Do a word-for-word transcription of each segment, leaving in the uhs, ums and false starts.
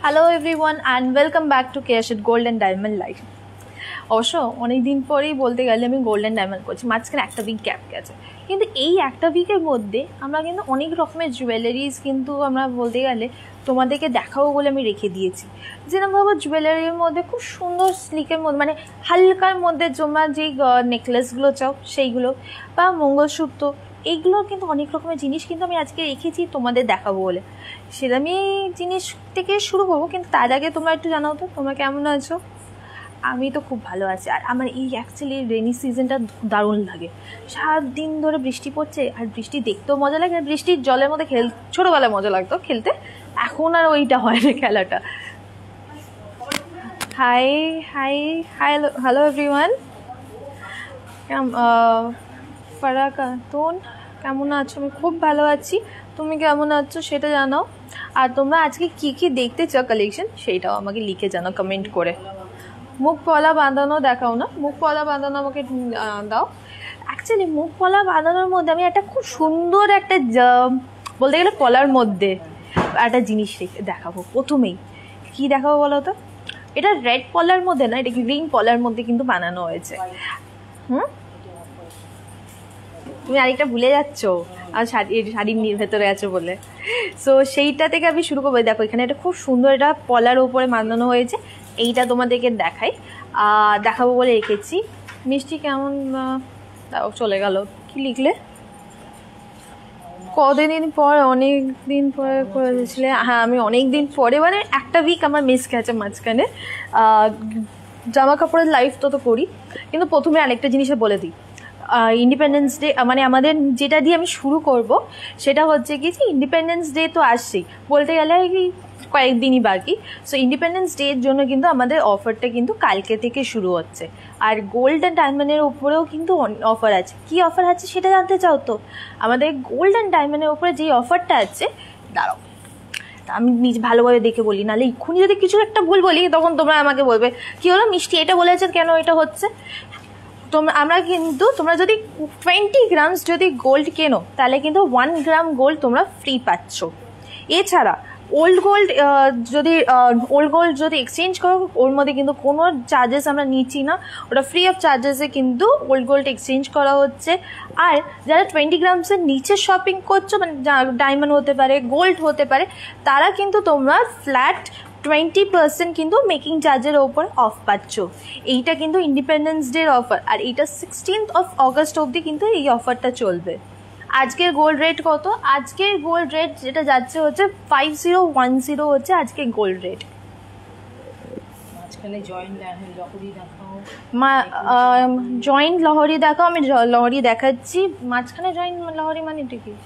Hello everyone and welcome back to Keshit Gold and Diamond Life. অবশ্য অনেক দিন পরেই বলতে গেলে আমি গোল্ডেন ডায়মন্ড করছি, মাঝখানে একটা উইক গ্যাপ গেছে, কিন্তু এই একটা উইকের মধ্যে আমরা কিন্তু অনেক রকমের জুয়েলারিজ কিন্তু আমরা বলতে গেলে তোমাদেরকে দেখাবো বলে আমি রেখে দিয়েছি। যেরকম ভাবো জুয়েলারির মধ্যে খুব সুন্দর স্লিকের মধ্যে মানে হালকার মধ্যে তোমরা যেই নেকলেসগুলো চাও সেইগুলো বা মঙ্গলসূত্র, এইগুলো কিন্তু অনেক রকমের জিনিস কিন্তু আমি আজকে রেখেছি তোমাদের দেখাবো বলে। সেরকমই জিনিস থেকে শুরু করবো, কিন্তু তার আগে তোমরা একটু জানাও তো তোমরা কেমন আছো। আমি তো খুব ভালো আছি, আর আমার এই অ্যাকচুয়ালি রেনি সিজনটা দারুণ লাগে। সাত দিন ধরে বৃষ্টি পড়ছে, আর বৃষ্টি দেখতেও মজা লাগে, আর বৃষ্টির জলের মধ্যে খেল ছোটোবেলায় মজা লাগতো খেলতে, এখন আর ওইটা হয় না খেলাটা। Hi hi hi hello everyone, Farah Khatun কেমন আছো? আমি খুব ভালো আছি, তুমি কেমন আছো সেটা জানাও। আর তোমরা আজকে কী কী দেখতে চাও কালেকশন সেইটাও আমাকে লিখে জানাও কমেন্ট করে। মুখ পলা বাঁধানো দেখাও না, মুখ পলা বাঁধানো আমাকে দাও। অ্যাকচুয়ালি মুখ পলা বাঁধানোর মধ্যে আমি একটা খুব সুন্দর একটা বলতে গেলে পলার মধ্যে একটা জিনিস দেখাবো। প্রথমেই কি দেখাবো বলো তো, এটা রেড পলার মধ্যে না, এটা গ্রিন পলার মধ্যে কিন্তু বানানো হয়েছে। হুম, তুমি আরেকটা ভুলে যাচ্ছ আর শাড়ি শাড়ির ভেতরে আছো বলে। সো সেইটা থেকে আমি শুরু করবো। দেখো এখানে একটা খুব সুন্দর এটা পলার ওপরে বানানো হয়েছে, এইটা তোমাদেরকে দেখাই দেখাবো বলে রেখেছি। মিষ্টি কেমন চলে গেল, কি লিখলে? কতদিন পর, অনেক দিন পরে করেছিলে। হ্যাঁ আমি অনেক দিন পরে, মানে একটা উইক আমার মিস গেছে মাঝখানে। জামা কাপড়ের লাইফ তো তো করি, কিন্তু প্রথমে আরেকটা জিনিসে বলে দিই। ইন্ডিপেন্ডেন্স ডে মানে আমাদের যেটা দিয়ে আমি শুরু করব সেটা হচ্ছে কি যে ইন্ডিপেন্ডেন্স ডে তো আসছেই, বলতে গেলে কয়েকদিনই বাকি। সো ইন্ডিপেন্ডেন্স ডের জন্য কিন্তু আমাদের অফারটা কিন্তু কালকে থেকে শুরু হচ্ছে, আর গোল্ড অ্যান্ড ডায়মন্ডের উপরেও কিন্তু অফার আছে। কি অফার আছে সেটা জানতে চাও তো? আমাদের গোল্ড অ্যান্ড ডায়মন্ডের উপরে যেই অফারটা আছে, দাঁড়াও আমি নিজে ভালোভাবে দেখে বলি, নাহলে এক্ষুনি যদি কিছু একটা ভুল বলি তখন তোমরা আমাকে বলবে কী হলো মিষ্টি এটা বলেছে কেন এটা হচ্ছে। তোমরা আমরা কিন্তু তোমরা যদি টোয়েন্টি গ্রামস যদি গোল্ড কেনো তাহলে কিন্তু ওয়ান গ্রাম গোল্ড তোমরা ফ্রি পাচ্ছ। এছাড়া ওল্ড গোল্ড যদি ওল্ড গোল্ড যদি এক্সচেঞ্জ করো ওর মধ্যে কিন্তু কোনো চার্জেস আমরা নিচ্ছি না, ওটা ফ্রি অফ চার্জেসে কিন্তু ওল্ড গোল্ড এক্সচেঞ্জ করা হচ্ছে। আর যারা টোয়েন্টি গ্রামসের নিচে শপিং করছো, মানে ডায়মন্ড হতে পারে গোল্ড হতে পারে, তারা কিন্তু তোমরা ফ্ল্যাট টোয়েন্টি পার্সেন্ট কিন্তু মেকিং চার্জের ওপর অফ পাচ্ছ। এইটা কিন্তু ইন্ডিপেন্ডেন্স ডের অফার, আর এইটা সিক্সটিন্থ অফ অগস্ট অবধি কিন্তু এই অফারটা চলবে। আজকের গোল্ড রেট কত? আজকের গোল্ড রেট যেটা যাচ্ছে হচ্ছে ফাইভ জিরো ওয়ান জিরো হচ্ছে আজকের গোল্ড রেট। জয়েন্ট লহরি দেখাও, আমি লহরি দেখাচ্ছি। মাঝখানে জয়েন্ট লহরি মানে এটা কি?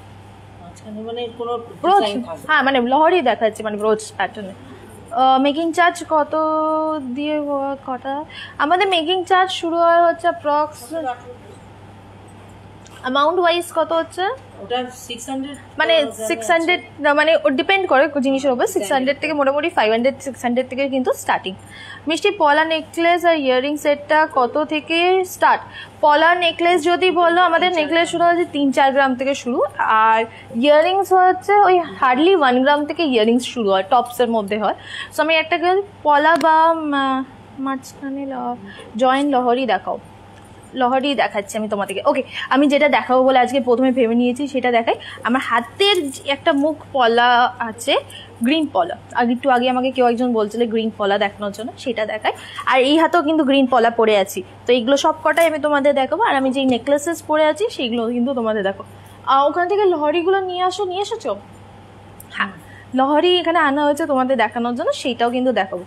হ্যাঁ মানে লহরি দেখাচ্ছি, মানে ব্রোচ প্যাটার্নে। মেকিং চার্জ কত দিয়ে কটা? আমাদের মেকিং চার্জ শুরু হয় হচ্ছে অ্যাপ্রক্স অ্যামাউন্ট ওয়াইজ কত হচ্ছে ওটা সিক্স হান্ড্রেড, মানে সিক্স হান্ড্রেড মানে ডিপেন্ড করে জিনিসের উপর। সিক্স হান্ড্রেড থেকে মোটামুটি ফাইভ হান্ড্রেড সিক্স হান্ড্রেড থেকে কিন্তু স্টার্টিং। মিষ্টি পলা নেকলেস আর ইয়ারিং সেটটা কত থেকে স্টার্ট? পলা নেকলেস যদি বলো আমাদের নেকলেস শুরু হচ্ছে তিন চার গ্রাম থেকে শুরু, আর ইয়ারিংস হচ্ছে ওই হার্ডলি ওয়ান গ্রাম থেকে ইয়ারিংস শুরু হয়, টপসের মধ্যে হয়। সো আমি একটা পলা বা মাঝখানে জয়েন্ট লহরি দেখাও, লহরি দেখাচ্ছি আমি তোমাদেরকে। ওকে, আমি যেটা দেখাবো বলে আজকে প্রথমে ভেবে নিয়েছি সেটা দেখাই। আমার হাতের একটা মুখ পলা আছে, গ্রিন পলা। আর একটু আগে আমাকে কেউ একজন বলছিল গ্রিন পলা দেখানোর জন্য, সেটা দেখাই। আর এই হাতেও কিন্তু গ্রিন পলা পরে আছি, তো এইগুলো সব কটাই আমি তোমাদের দেখাবো। আর আমি যেই নেকলেসেস পরে আছি সেইগুলো কিন্তু তোমাদের দেখো। ওখান থেকে লহরিগুলো নিয়ে আসো, নিয়ে এসেছো? হ্যাঁ লহরি এখানে আনা হয়েছে তোমাদের দেখানোর জন্য, সেইটাও কিন্তু দেখাবো।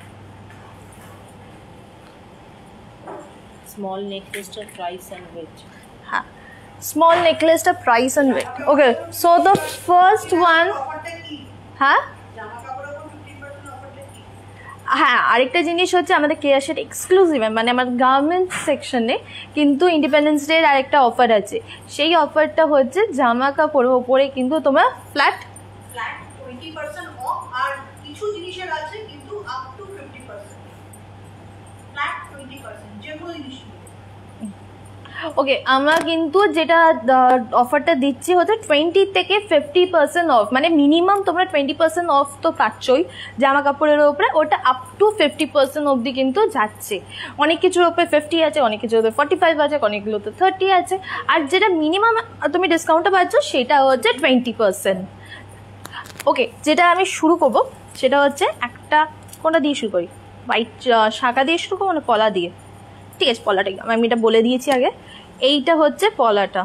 Small necklace to price and weight. Ha. Small necklace to price and weight. Okay, so the first one. হ্যাঁ হ্যাঁ আরেকটা জিনিস হচ্ছে আমাদের কেয়াশের এক্সক্লুসিভ, মানে আমার গার্মেন্টস সেকশনে কিন্তু ইন্ডিপেন্ডেন্স ডের আরেকটা অফার আছে। সেই অফারটা হচ্ছে জামা কাপড়ের ওপরে কিন্তু তোমরা flat flat twenty percent off, আর কিছু জিনিসের আছে কিন্তু up to fifty percent flat twenty percent যে কোনো জিনিস। ওকে, আমরা কিন্তু যেটা অফারটা দিচ্ছি হচ্ছে টোয়েন্টি থেকে ফিফটি পার্সেন্ট অফ, মানে মিনিমাম তোমরা টোয়েন্টি পার্সেন্ট অফ তো পাচ্ছই জামা কাপড়ের ওপরে, ওটা আপ টু ফিফটি পার্সেন্ট অবধি কিন্তু যাচ্ছে। অনেক কিছুর ওপরে ফিফটি আছে, অনেক কিছুর ওপরে ফর্টি ফাইভ আছে, অনেকগুলোতে থার্টি আছে, আর যেটা মিনিমাম তুমি ডিসকাউন্টটা পাচ্ছ সেটা হচ্ছে টোয়েন্টি পার্সেন্ট। ওকে, যেটা আমি শুরু করবো সেটা হচ্ছে একটা, কোনটা দিয়ে শুরু করি, হোয়াইট শাঁকা দিয়ে শুরু করবো না পলা দিয়ে? ঠিক আছে, পলাটাই আমি এটা বলে দিয়েছি আগে। এইটা হচ্ছে পলাটা,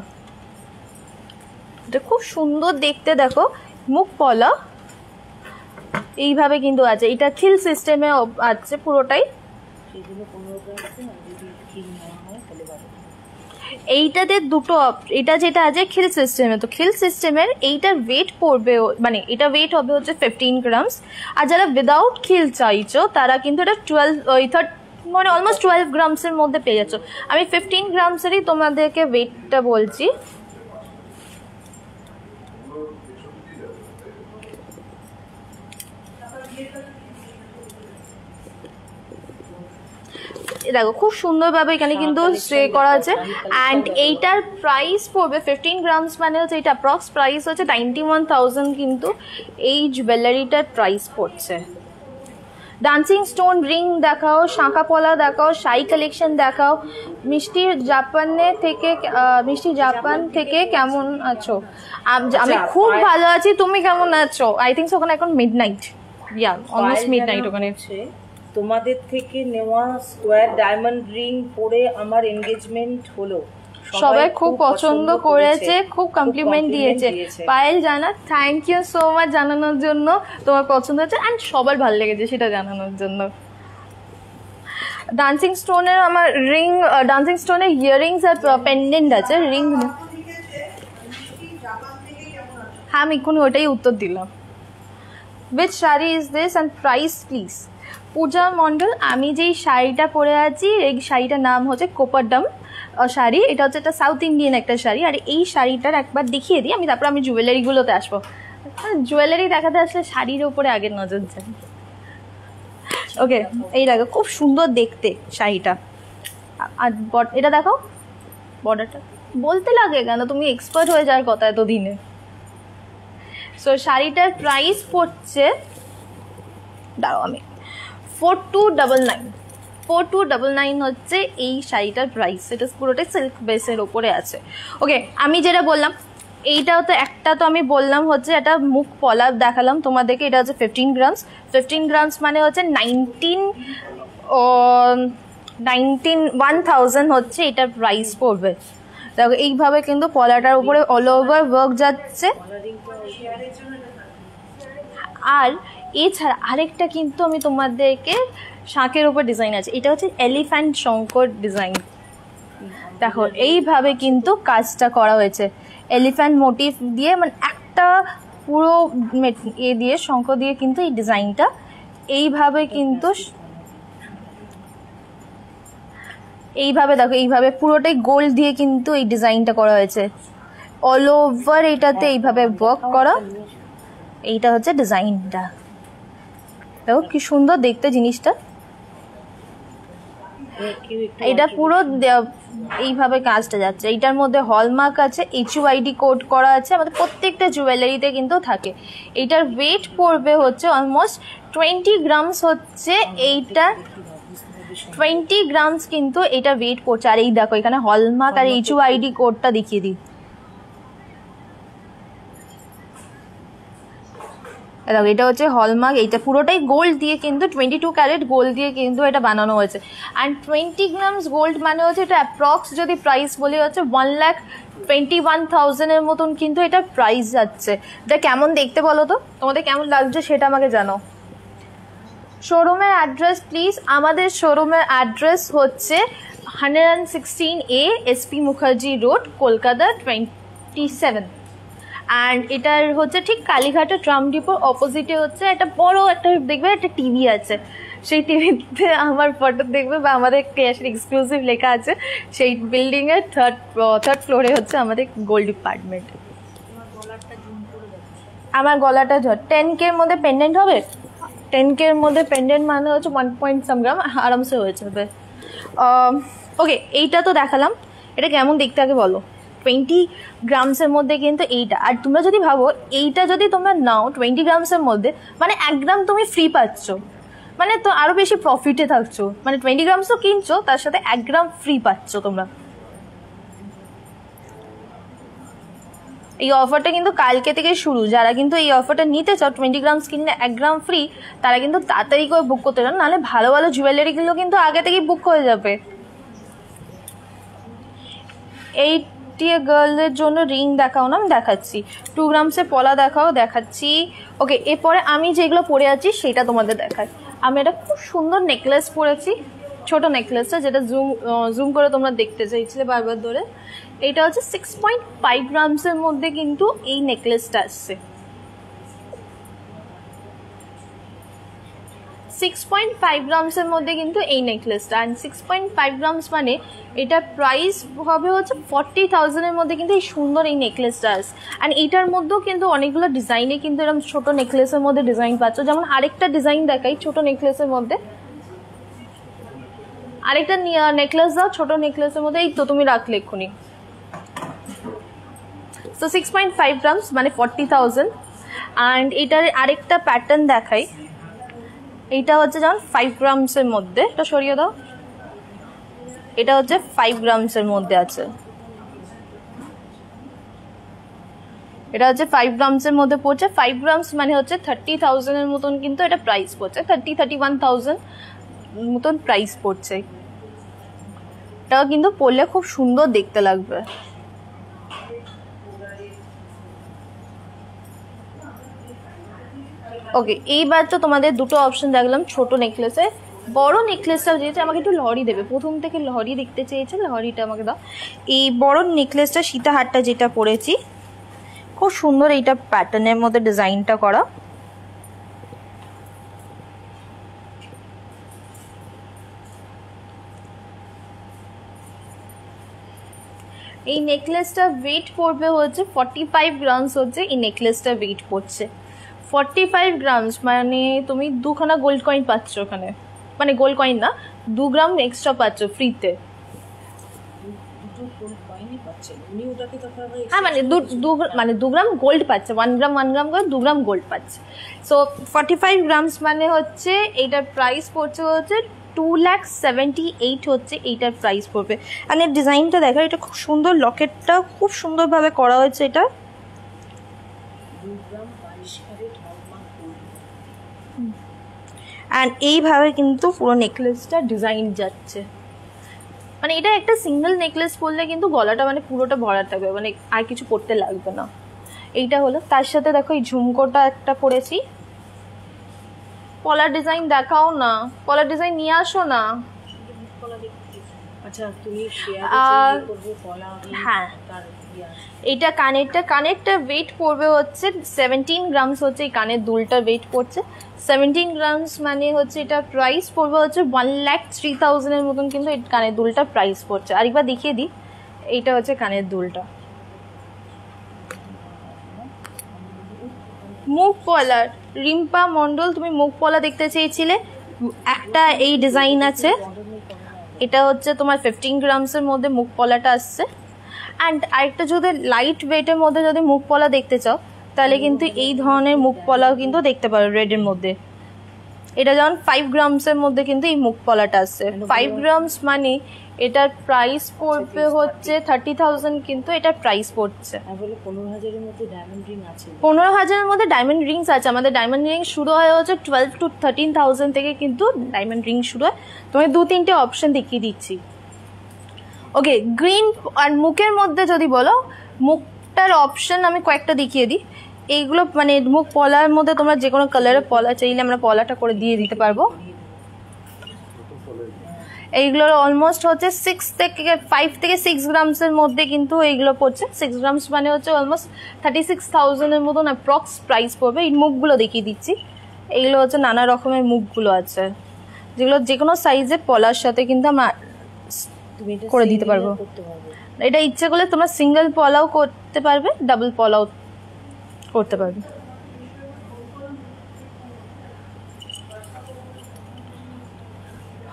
এটা খুব সুন্দর দেখতে, দেখো মুখ পলা এইভাবে কিন্তু আছে, এটা খিল সিস্টেমে আছে পুরোটাই। এইটাতে দুটো, এটা যেটা আছে খিল সিস্টেমে, তো খিল সিস্টেমের এইটার ওয়েট পড়বে, মানে এটা ওয়েট হবে হচ্ছে ফিফটিন গ্রামস, আর যারা উইদাউট খিল চাইছো তারা কিন্তু এটা টুয়েলভ ওই থার্ড মানে অলমোস্ট টুয়েলভ গ্রামসের মধ্যে পেয়ে যাচ্ছ। আমি ফিফটিন গ্রামসেরই তোমাদেরকে ওয়েটটা বলছি। দেখো খুব সুন্দরভাবে এখানে কিন্তু স্ট্রে করা আছে, অ্যান্ড এইটার প্রাইস পড়বে ফিফটিন গ্রামস মানে হচ্ছে এটা অ্যাপ্রক্স প্রাইস হচ্ছে নাইনটি ওয়ান থাউজেন্ড কিন্তু এই জুয়েলারিটার প্রাইস পড়ছে। ডান্সিং স্টোন রিং দেখাও, শাঁখা পলা দেখাও, শাই কালেকশন দেখাও। মিষ্টি জাপানে থেকে, মিষ্টি জাপান থেকে কেমন আছো? আমি খুব ভালো আছি, তুমি কেমন আছো? আই থিঙ্ক ওখানে এখন midnight, yeah almost midnight ওখানে। তোমাদের থেকে নেওয়া স্কোয়ার ডায়মন্ড রিং পরে আমার এনগেজমেন্ট হলো, সবাই খুব পছন্দ করেছে, খুব কমপ্লিমেন্ট দিয়েছে। পায়েল জানা, থ্যাংক ইউ সো মাচ জানানোর জন্য, তোমার পছন্দ হচ্ছে অ্যান্ড সবার ভালো লেগেছে সেটা জানানোর জন্য। ডান্সিং স্টোনের আমার রিং, ডান্সিং স্টোনের ইয়াররিংস আর পেন্ডেন্ট আছে, রিং। হ্যাঁ, আমি এক্ষুনি ওটাই উত্তর দিলাম। Which sari is this and price please? Puja Mondal, আমি যেই শাড়িটা পরে আছি এই শাড়িটার নাম হচ্ছে কোপারডাম শাড়ি, এটা হচ্ছে একটা সাউথ ইন্ডিয়ান একটা শাড়ি। আর এই শাড়িটার একবার দেখিয়ে দিই আমি, তারপর আমি জুয়েলারিগুলোতে আসবো। জুয়েলারি দেখাতে আসলে শাড়ির ওপরে আগে নজর যায়। ওকে, এই দেখো খুব সুন্দর দেখতে শাড়িটা, আর এটা দেখো বর্ডারটা, বলতে লাগে কেন, তুমি এক্সপার্ট হয়ে যাওয়ার কথা এতদিনে। সো শাড়িটার প্রাইস পড়ছে, দাঁড়াও আমি, four two double nine four two double nine হচ্ছে এই শাড়িটার প্রাইস। এটা পুরোটাই সিল্ক বেসের ওপরে আছে। ওকে, আমি যেটা বললাম এইটাও তো একটা, তো আমি বললাম হচ্ছে এটা মুখ পলা দেখালাম তোমাদেরকে, এটা হচ্ছে ফিফটিন গ্রামস। ফিফটিন গ্রামস মানে হচ্ছে নাইনটিন নাইনটিন ওয়ান থাউজেন্ড হচ্ছে এটার প্রাইস পড়বে। দেখো এইভাবে কিন্তু পলাটার উপরে অল ওভার ওয়ার্ক যাচ্ছে। আর এছাড়া আরেকটা কিন্তু আমি তোমাদেরকে শাঁখের উপর ডিজাইন আছে, এটা হচ্ছে এলিফ্যান্ট শঙ্কর ডিজাইন। দেখো এইভাবে কিন্তু কাজটা করা হয়েছে এলিফ্যান্ট মোটিভ দিয়ে, মানে একটা পুরো এ দিয়ে শঙ্খ দিয়ে কিন্তু এই ডিজাইনটা এইভাবে কিন্তু এইভাবে দেখো এইভাবে পুরোটাই গোল্ড দিয়ে কিন্তু এই ডিজাইনটা করা হয়েছে অল ওভার, এটাতে এইভাবে ওয়ার্ক করা। এইটা হচ্ছে ডিজাইনটা, দেখো কি সুন্দর দেখতে জিনিসটা। এটা পুরো এইভাবে কাজটা যাচ্ছে, এইটার মধ্যে হলমার্ক আছে, এইচইউআইডি কোড করা আছে, আমাদের প্রত্যেকটা জুয়েলারিতে কিন্তু থাকে। এইটার ওয়েট পড়বে হচ্ছে অলমোস্ট টোয়েন্টি গ্রামস হচ্ছে এইটা, টোয়েন্টি গ্রামস কিন্তু এটা ওয়েট পড়ছে। আর এই দেখো এখানে হলমার্ক আর এইচইউআইডি কোডটা দেখিয়ে দিই, দেখো এটা হচ্ছে হলমার্ক, এইটা পুরোটাই গোল্ড দিয়ে কিন্তু টোয়েন্টি টু ক্যারেট গোল্ড দিয়ে কিন্তু এটা বানানো হয়েছে। অ্যান্ড টোয়েন্টি গ্রামস গোল্ড মানে হচ্ছে এটা অ্যাপ্রক্স যদি প্রাইস বলি হচ্ছে ওয়ান লাখ টোয়েন্টি ওয়ান থাউজেন্ডের মতন কিন্তু এটা প্রাইস যাচ্ছে। এটা কেমন দেখতে বলো তো, তোমাদের কেমন লাগছে সেটা আমাকে জানো। শোরুমের অ্যাড্রেস প্লিজ? আমাদের শোরুমের অ্যাড্রেস হচ্ছে hundred and sixteen A SP Mukherjee road, Kolkata twenty seven. And এটার হচ্ছে ঠিক কালীঘাটের ট্রাম ডিপোর অপোজিটে হচ্ছে একটা বড় একটা দেখবে একটা টিভি আছে, সেই টিভিতে আমার ফটো দেখবে বা আমাদের ক্যাশের এক্সক্লুসিভ লেখা আছে। সেই বিল্ডিংয়ের থার্ড থার্ড ফ্লোরে হচ্ছে আমাদের গোল্ড ডিপার্টমেন্ট। আমার গলাটা ধর টেন কের মধ্যে পেন্ডেন্ট হবে, টেন কের মধ্যে পেন্ডেন্ট মানে হচ্ছে ওয়ান পয়েন্ট সাম গ্রাম আরামসে হয়ে যাবে। ওকে, এইটা তো দেখালাম। এটা কেমন দেখতে আগে বলো। টোয়েন্টি গ্রামসের মধ্যে কিন্তু এইটা, আর তোমরা যদি ভাবো এইটা যদি তোমরা নাও টোয়েন্টি গ্রামসের মধ্যে, মানে এক গ্রাম তুমি ফ্রি পাচ্ছ, মানে তো আরো বেশি প্রফিটে থাকছো। মানে টোয়েন্টি গ্রামসও কিনছো, তার সাথে এক গ্রাম ফ্রি পাচ্ছ তোমরা। এই অফারটা কিন্তু কালকে থেকে শুরু। যারা কিন্তু এই অফারটা নিতে চাও, টোয়েন্টি গ্রামস কিনলে এক গ্রাম ফ্রি, তারা কিন্তু তাড়াতাড়ি করে বুক করতে চান, নাহলে ভালো ভালো জুয়েলারিগুলো কিন্তু আগে থেকেই বুক হয়ে যাবে। এই গার্লদের জন্য রিং দেখাও না, আমি দেখাচ্ছি। টু গ্রামসের পলা দেখাও, দেখাচ্ছি। ওকে, এরপরে আমি যেগুলো পরে আছি সেটা তোমাদের দেখাই। আমি একটা খুব সুন্দর নেকলেস পরেছি, ছোট নেকলেসটা, যেটা জুম জুম করে তোমরা দেখতে চাইছিলে বারবার ধরে। এটা হচ্ছে সিক্স পয়েন্ট ফাইভ গ্রামসের মধ্যে কিন্তু এই নেকলেসটা আসছে। সিক্স পয়েন্ট ফাইভ গ্রামসের মধ্যে কিন্তু এই নেকলেসটা, and six point five grams মানে এটা প্রাইস হবে হচ্ছে ফর্টি থাউজেন্ডের মধ্যে কিন্তু এই সুন্দর এই নেকলেসটা আসে। অ্যান্ড এইটার মধ্যেও কিন্তু অনেকগুলো ডিজাইনে কিন্তু এরকম ছোটো নেকলেসের মধ্যে ডিজাইন পাচ্ছ। যেমন আরেকটা ডিজাইন দেখাই ছোটো নেকলেসের মধ্যে, আরেকটা নেকলেস দাও ছোটো নেকলেসের মধ্যে। এই তো তুমি রাখলে এক্ষুনি। তো সিক্স পয়েন্ট ফাইভ গ্রামস মানে ফর্টি থাউজেন্ড। অ্যান্ড এটার আরেকটা প্যাটার্ন দেখাই। এইটা হচ্ছে যেমন ফাইভ গ্রামসের মধ্যে, এটা সরিয়ে দাও। এটা হচ্ছে ফাইভ গ্রামসের মধ্যে আছে, এটা হচ্ছে ফাইভ গ্রামসের মধ্যে পড়ছে। ফাইভ গ্রামস মানে হচ্ছে থার্টি থাউজেন্ডের মতন কিন্তু এটা প্রাইস পড়ছে, থার্টি থার্টি ওয়ান থাউজেন্ড মতন প্রাইস পড়ছে। এটাও কিন্তু পরলে খুব সুন্দর দেখতে লাগবে। ওকে, এইবার তো তোমাদের দুটো অপশন দেখলাম ছোট নেকলেসে। বড় নেকলেসটাও যেহেতু আমাকে একটু লহরি দেবে, প্রথম থেকে লহরি দেখতে চেয়েছে, লহরিটা আমাকে দাও। এই বড় নেকলেসটা সীতাহারটা যেটা পরেছি, খুব সুন্দর এইটা প্যাটার্নের মধ্যে ডিজাইনটা করা। এই নেকলেসটা ওয়েট পড়বে হচ্ছে ফর্টি ফাইভ গ্রামস হচ্ছে এই নেকলেসটা ওয়েট পড়ছে। ফর্টি ফাইভ গ্রামস মানে তুমি দুখানা গোল্ড কয়েন পাচ্ছ ওখানে, মানে গোল্ড কয়েন না, দু গ্রাম এক্সট্রা পাচ্ছ ফ্রিতে। হ্যাঁ, মানে দু দু মানে দু গ্রাম গোল্ড পাচ্ছে, ওয়ান গ্রাম ওয়ান গ্রাম করে দু গ্রাম গোল্ড পাচ্ছে। সো ফর্টি ফাইভ গ্রামস মানে হচ্ছে এইটার প্রাইস পড়ছে হচ্ছে টু ল্যাক সেভেন্টি এইট হচ্ছে এইটার প্রাইস পড়বে। আর এর ডিজাইনটা দেখা, এটা খুব সুন্দর, লকেটটা খুব সুন্দরভাবে করা হয়েছে। এটা অ্যান্ড এইভাবে কিন্তু পুরো নেকলেসটা ডিজাইন যাচ্ছে। মানে এটা একটা সিঙ্গেল নেকলেস পরলে কিন্তু গলাটা মানে পুরোটা ভরা থাকবে, মানে আর কিছু পরতে লাগবে না। এইটা হলো, তার সাথে দেখো এই ঝুমকোটা একটা পরেছি। পলার ডিজাইন দেখাও না, পলার ডিজাইন নিয়ে আসো না। আচ্ছা, তুমি হ্যাঁ, এইটা কানেরটা, কানেরটা ওয়েট পড়বে হচ্ছে সেভেন্টিন গ্রামস হচ্ছে এই কানের দুলটা ওয়েট পড়ছে। সেভেন্টিন গ্রামস মানে হচ্ছে এটা প্রাইস পড়বে হচ্ছে ওয়ান ল্যাক থ্রি থাউজেন্ডের মতন কিন্তু এই কানের দুলটা প্রাইস পড়ছে। আরেকবার দেখিয়ে দিই, এইটা হচ্ছে কানের দুলটা। মুখ পলার, রিম্পা মন্ডল তুমি মুখ পলা দেখতে চেয়েছিলে, একটা এই ডিজাইন আছে। এটা হচ্ছে তোমার ফিফটিন গ্রামসের মধ্যে মুখ পলাটা আসছে। অ্যান্ড আরেকটা যদি লাইট ওয়েটের মধ্যে যদি মুখ পলা দেখতে চাও, তাহলে কিন্তু এই ধরনের মুখ পলাও কিন্তু দেখতে পারো রেডের মধ্যে। এটা যেমন ফাইভ গ্রামসের মধ্যে কিন্তু এই মুখ পলাটা আসছে। ফাইভ গ্রামস মানে এটার প্রাইস পড়বে হচ্ছে থার্টি থাউজেন্ড, কিন্তু এটার প্রাইস পড়ছে পনেরো হাজারের মধ্যে ডায়মন্ড রিং আছে। পনেরো হাজারের মধ্যে ডায়মন্ড রিংস আছে। আমাদের ডায়মন্ড রিং শুরু হয় হচ্ছে টুয়েলভ টু থার্টিন থাউজেন্ড থেকে কিন্তু ডায়মন্ড রিং শুরু হয়। তোমাকে দু তিনটে অপশন দেখিয়ে দিচ্ছি। ওকে, গ্রিন আর মুখের মধ্যে যদি বলো, মুখটার অপশন আমি কয়েকটা দেখিয়ে দিই। এইগুলো মানে মুখ পলার মধ্যে তোমরা যে কোনো কালারের পলা চাইলে আমরা পলাটা করে দিয়ে দিতে পারবো। এইগুলোর অলমোস্ট হচ্ছে সিক্স থেকে ফাইভ থেকে সিক্স গ্রামসের মধ্যে কিন্তু এইগুলো পড়ছে। সিক্স গ্রামস মানে হচ্ছে অলমোস্ট থার্টি সিক্স থাউজেন্ডের মতন অ্যাপ্রক্স প্রাইস পড়বে। এই মুখগুলো দেখিয়ে দিচ্ছি। এইগুলো হচ্ছে নানা রকমের মুখগুলো আছে, যেগুলো যে কোনো সাইজে পলার সাথে কিন্তু আমরা করে দিতে পারবো। এটা ইচ্ছে করলে তোমরা সিঙ্গেল পলাও করতে পারবে, ডাবল পলাও করতে পারবে।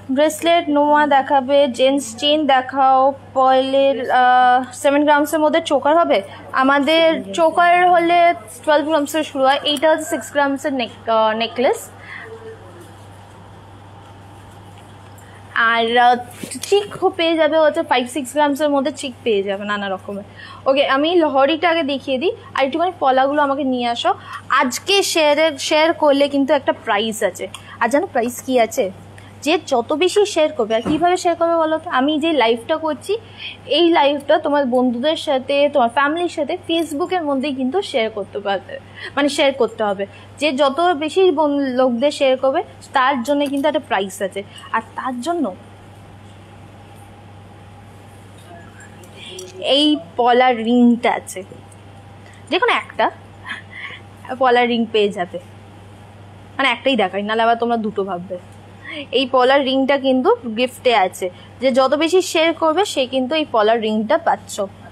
ব্রেসলেট নোয়া দেখাবে, জেন্টস চেন দেখাও, পয়েলের সেভেন গ্রামসের মধ্যে চোকার হবে। আমাদের চোকার হলে টুয়েলভ গ্রামসের শুরু হয়, এইটা হচ্ছে সিক্স গ্রামসের নেক নেকলেস। আর চিক পেয়ে যাবে হচ্ছে ফাইভ সিক্স গ্রামসের মধ্যে চিক পেয়ে যাবে নানা রকমের। ওকে, আমি লহরিটা আগে দেখিয়ে দিই, আর একটুখানি পলাগুলো আমাকে নিয়ে আসো। আজকে শেয়ারের শেয়ার করলে কিন্তু একটা প্রাইস আছে, আর জানো প্রাইস কি আছে? যে যত বেশি শেয়ার করবে, আর কীভাবে শেয়ার করবে বলো তো? আমি যে লাইভটা করছি এই লাইভটা তোমার বন্ধুদের সাথে, তোমার ফ্যামিলির সাথে ফেসবুকের মধ্যেই কিন্তু শেয়ার করতে পারবে, মানে শেয়ার করতে হবে। যে যত বেশি লোকদের শেয়ার করবে তার জন্য কিন্তু একটা প্রাইস আছে। আর তার জন্য এই পলার রিংটা আছে, যে কোনো একটা পলার রিং পেয়ে যাবে, মানে একটাই দেখাই, নাহলে আবার তোমরা দুটো ভাববে। এই পলার রিংটা কিন্তু গিফটে আছে, যে যত বেশি শেয়ার করবে সে কিন্তু এই পলার রিংটা পাচ্ছ।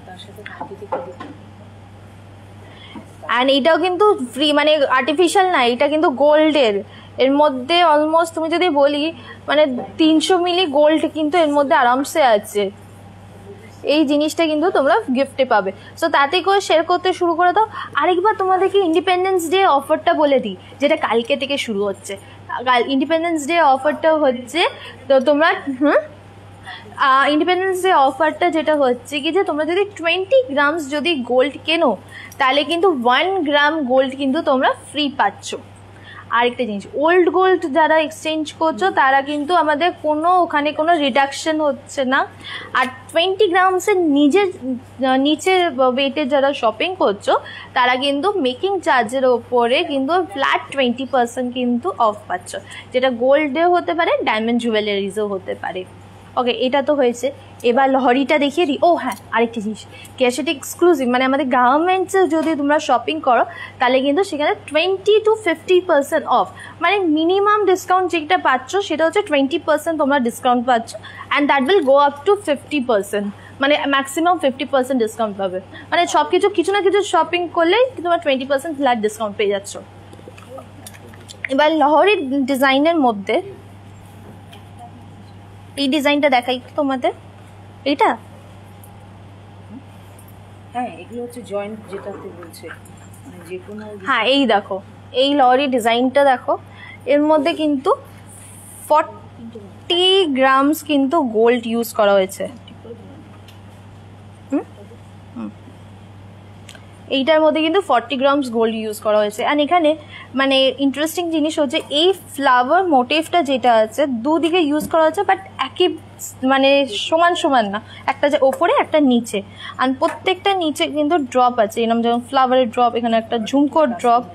অ্যান্ড এইটাও কিন্তু ফ্রি, মানে আর্টিফিশিয়াল না, এটা কিন্তু গোল্ডের। এর মধ্যে অলমোস্ট তুমি যদি বলি মানে তিনশো মিলি গোল্ড কিন্তু এর মধ্যে আরামসে আছে। এই জিনিসটা কিন্তু তোমরা গিফটে পাবে। সো তাতে করে শেয়ার করতে শুরু করে দাও। আরেকবার তোমাদেরকে ইন্ডিপেন্ডেন্স ডে অফারটা বলে দিই, যেটা কালকে থেকে শুরু হচ্ছে। কাল ইন্ডিপেন্ডেন্স ডে অফারটা হচ্ছে, তো তোমরা হুম ইন্ডিপেন্ডেন্স ডে অফারটা যেটা হচ্ছে কি, যে তোমরা যদি টোয়েন্টি গ্রামস যদি গোল্ড কেনো তাহলে কিন্তু ওয়ান গ্রাম গোল্ড কিন্তু তোমরা ফ্রি পাচ্ছ। আরেকটা জিনিস, ওল্ড গোল্ড যারা এক্সচেঞ্জ করছো তারা কিন্তু আমাদের কোনো ওখানে কোনো রিডাকশন হচ্ছে না। আর টোয়েন্টি গ্রামসের নিজের নিচে ওয়েটের যারা শপিং করছো তারা কিন্তু মেকিং চার্জের ওপরে কিন্তু ফ্ল্যাট টোয়েন্টি পার্সেন্ট কিন্তু অফ পাচ্ছ, যেটা গোল্ডেও হতে পারে, ডায়মন্ড জুয়েলারিজও হতে পারে। ওকে, এটা তো হয়েছে। এবার লহরিটা দেখিয়ে দিই। ও হ্যাঁ, আরেকটি জিনিস, ক্যাশেট এক্সক্লুসিভ, মানে আমাদের গার্মেন্টসে যদি তোমরা শপিং করো তাহলে কিন্তু সেখানে twenty to fifty percent off, মানে মিনিমাম ডিসকাউন্ট যেটা পাচ্ছ সেটা হচ্ছে টোয়েন্টি পার্সেন্ট তোমরা ডিসকাউন্ট পাচ্ছ, and that will go up to fifty percent, মানে ম্যাক্সিমাম ফিফটি পার্সেন্ট ডিসকাউন্ট পাবে। মানে সব কিছু কিছু না কিছু শপিং করলেই তোমরা টোয়েন্টি পার্সেন্ট ফ্ল্যাট ডিসকাউন্ট পেয়ে যাচ্ছ। এবার লহরির ডিজাইনের মধ্যে এই ডিজাইনটা দেখাই তোমাদের। এটা হ্যাঁ, এগুলো হচ্ছে জয়েন্ট, যেটাতে বলছে মানে যে কোনো। হ্যাঁ, এই দেখো, এই লরি ডিজাইনটা দেখো, এর মধ্যে কিন্তু ফর্টি গ্রামস কিন্তু গোল্ড ইউজ করা হয়েছে। এইটার মধ্যে কিন্তু ফর্টি গ্রামস গোল্ড ইউজ করা হয়েছে। অ্যান্ড এখানে মানে ইন্টারেস্টিং জিনিস হচ্ছে এই ফ্লাওয়ার মোটিভটা যেটা আছে দুদিকে ইউজ করা হয়েছে, বাট একই মানে সমান সমান না, একটা যে ওপরে একটা নিচে। আর প্রত্যেকটা নিচে কিন্তু ড্রপ আছে, এরকম যেমন ফ্লাওয়ারের ড্রপ, এখানে একটা ঝুমকোর ড্রপ,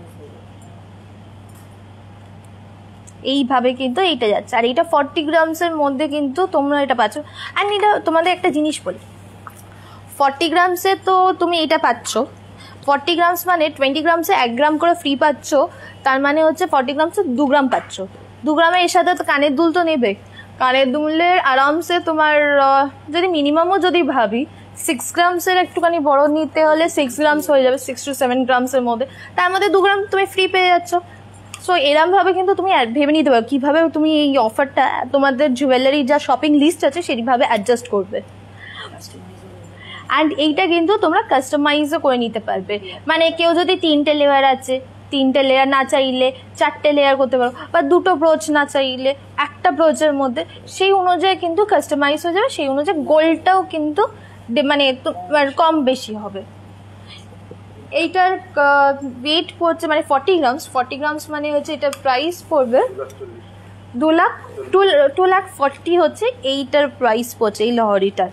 এইভাবে কিন্তু এইটা যাচ্ছে। আর এইটা ফর্টি গ্রামসের মধ্যে কিন্তু তোমরা এটা পাচ্ছ। অ্যান্ড এটা তোমাদের একটা জিনিস বলি, ফর্টি গ্রামসে তো তুমি এটা পাচ্ছ, ফর্টি গ্রামস মানে টোয়েন্টি গ্রামসে এক গ্রাম করে ফ্রি পাচ্ছ, তার মানে হচ্ছে ফর্টি গ্রামসে দু গ্রাম পাচ্ছ। দু গ্রামে এর সাথে তো কানের দুল তো নেবে, কানের দুলের আরামসে তোমার যদি মিনিমামও যদি ভাবি সিক্স গ্রামসের একটুখানি বড় নিতে হলে সিক্স গ্রামস হয়ে যাবে, সিক্স টু সেভেন গ্রামসের মধ্যে, তার মধ্যে দু গ্রাম তুমি ফ্রি পেয়ে যাচ্ছ। সো এরমভাবে কিন্তু তুমি ভেবে নিতে পারো কীভাবে তুমি এই অফারটা তোমাদের জুয়েলারি যা শপিং লিস্ট আছে সেইভাবে অ্যাডজাস্ট করবে। অ্যান্ড এইটা কিন্তু তোমরা কাস্টমাইজও করে নিতে পারবে, মানে কেউ যদি তিনটে লেয়ার আছে, তিনটে লেয়ার না চাইলে চারটে লেয়ার করতে পারো, বা দুটো ব্রোচ না চাইলে একটা ব্রোচের মধ্যে, সেই অনুযায়ী কিন্তু কাস্টমাইজ হয়ে যাবে, সেই অনুযায়ী গোল্ডটাও কিন্তু মানে কম বেশি হবে। এইটার ওয়েট পড়ছে মানে ফর্টি গ্রামস, ফর্টি গ্রামস মানে হচ্ছে এটার প্রাইস পড়বে দু lakh two two lakh forty হচ্ছে এইটার প্রাইস পড়ছে এই লহরিটার।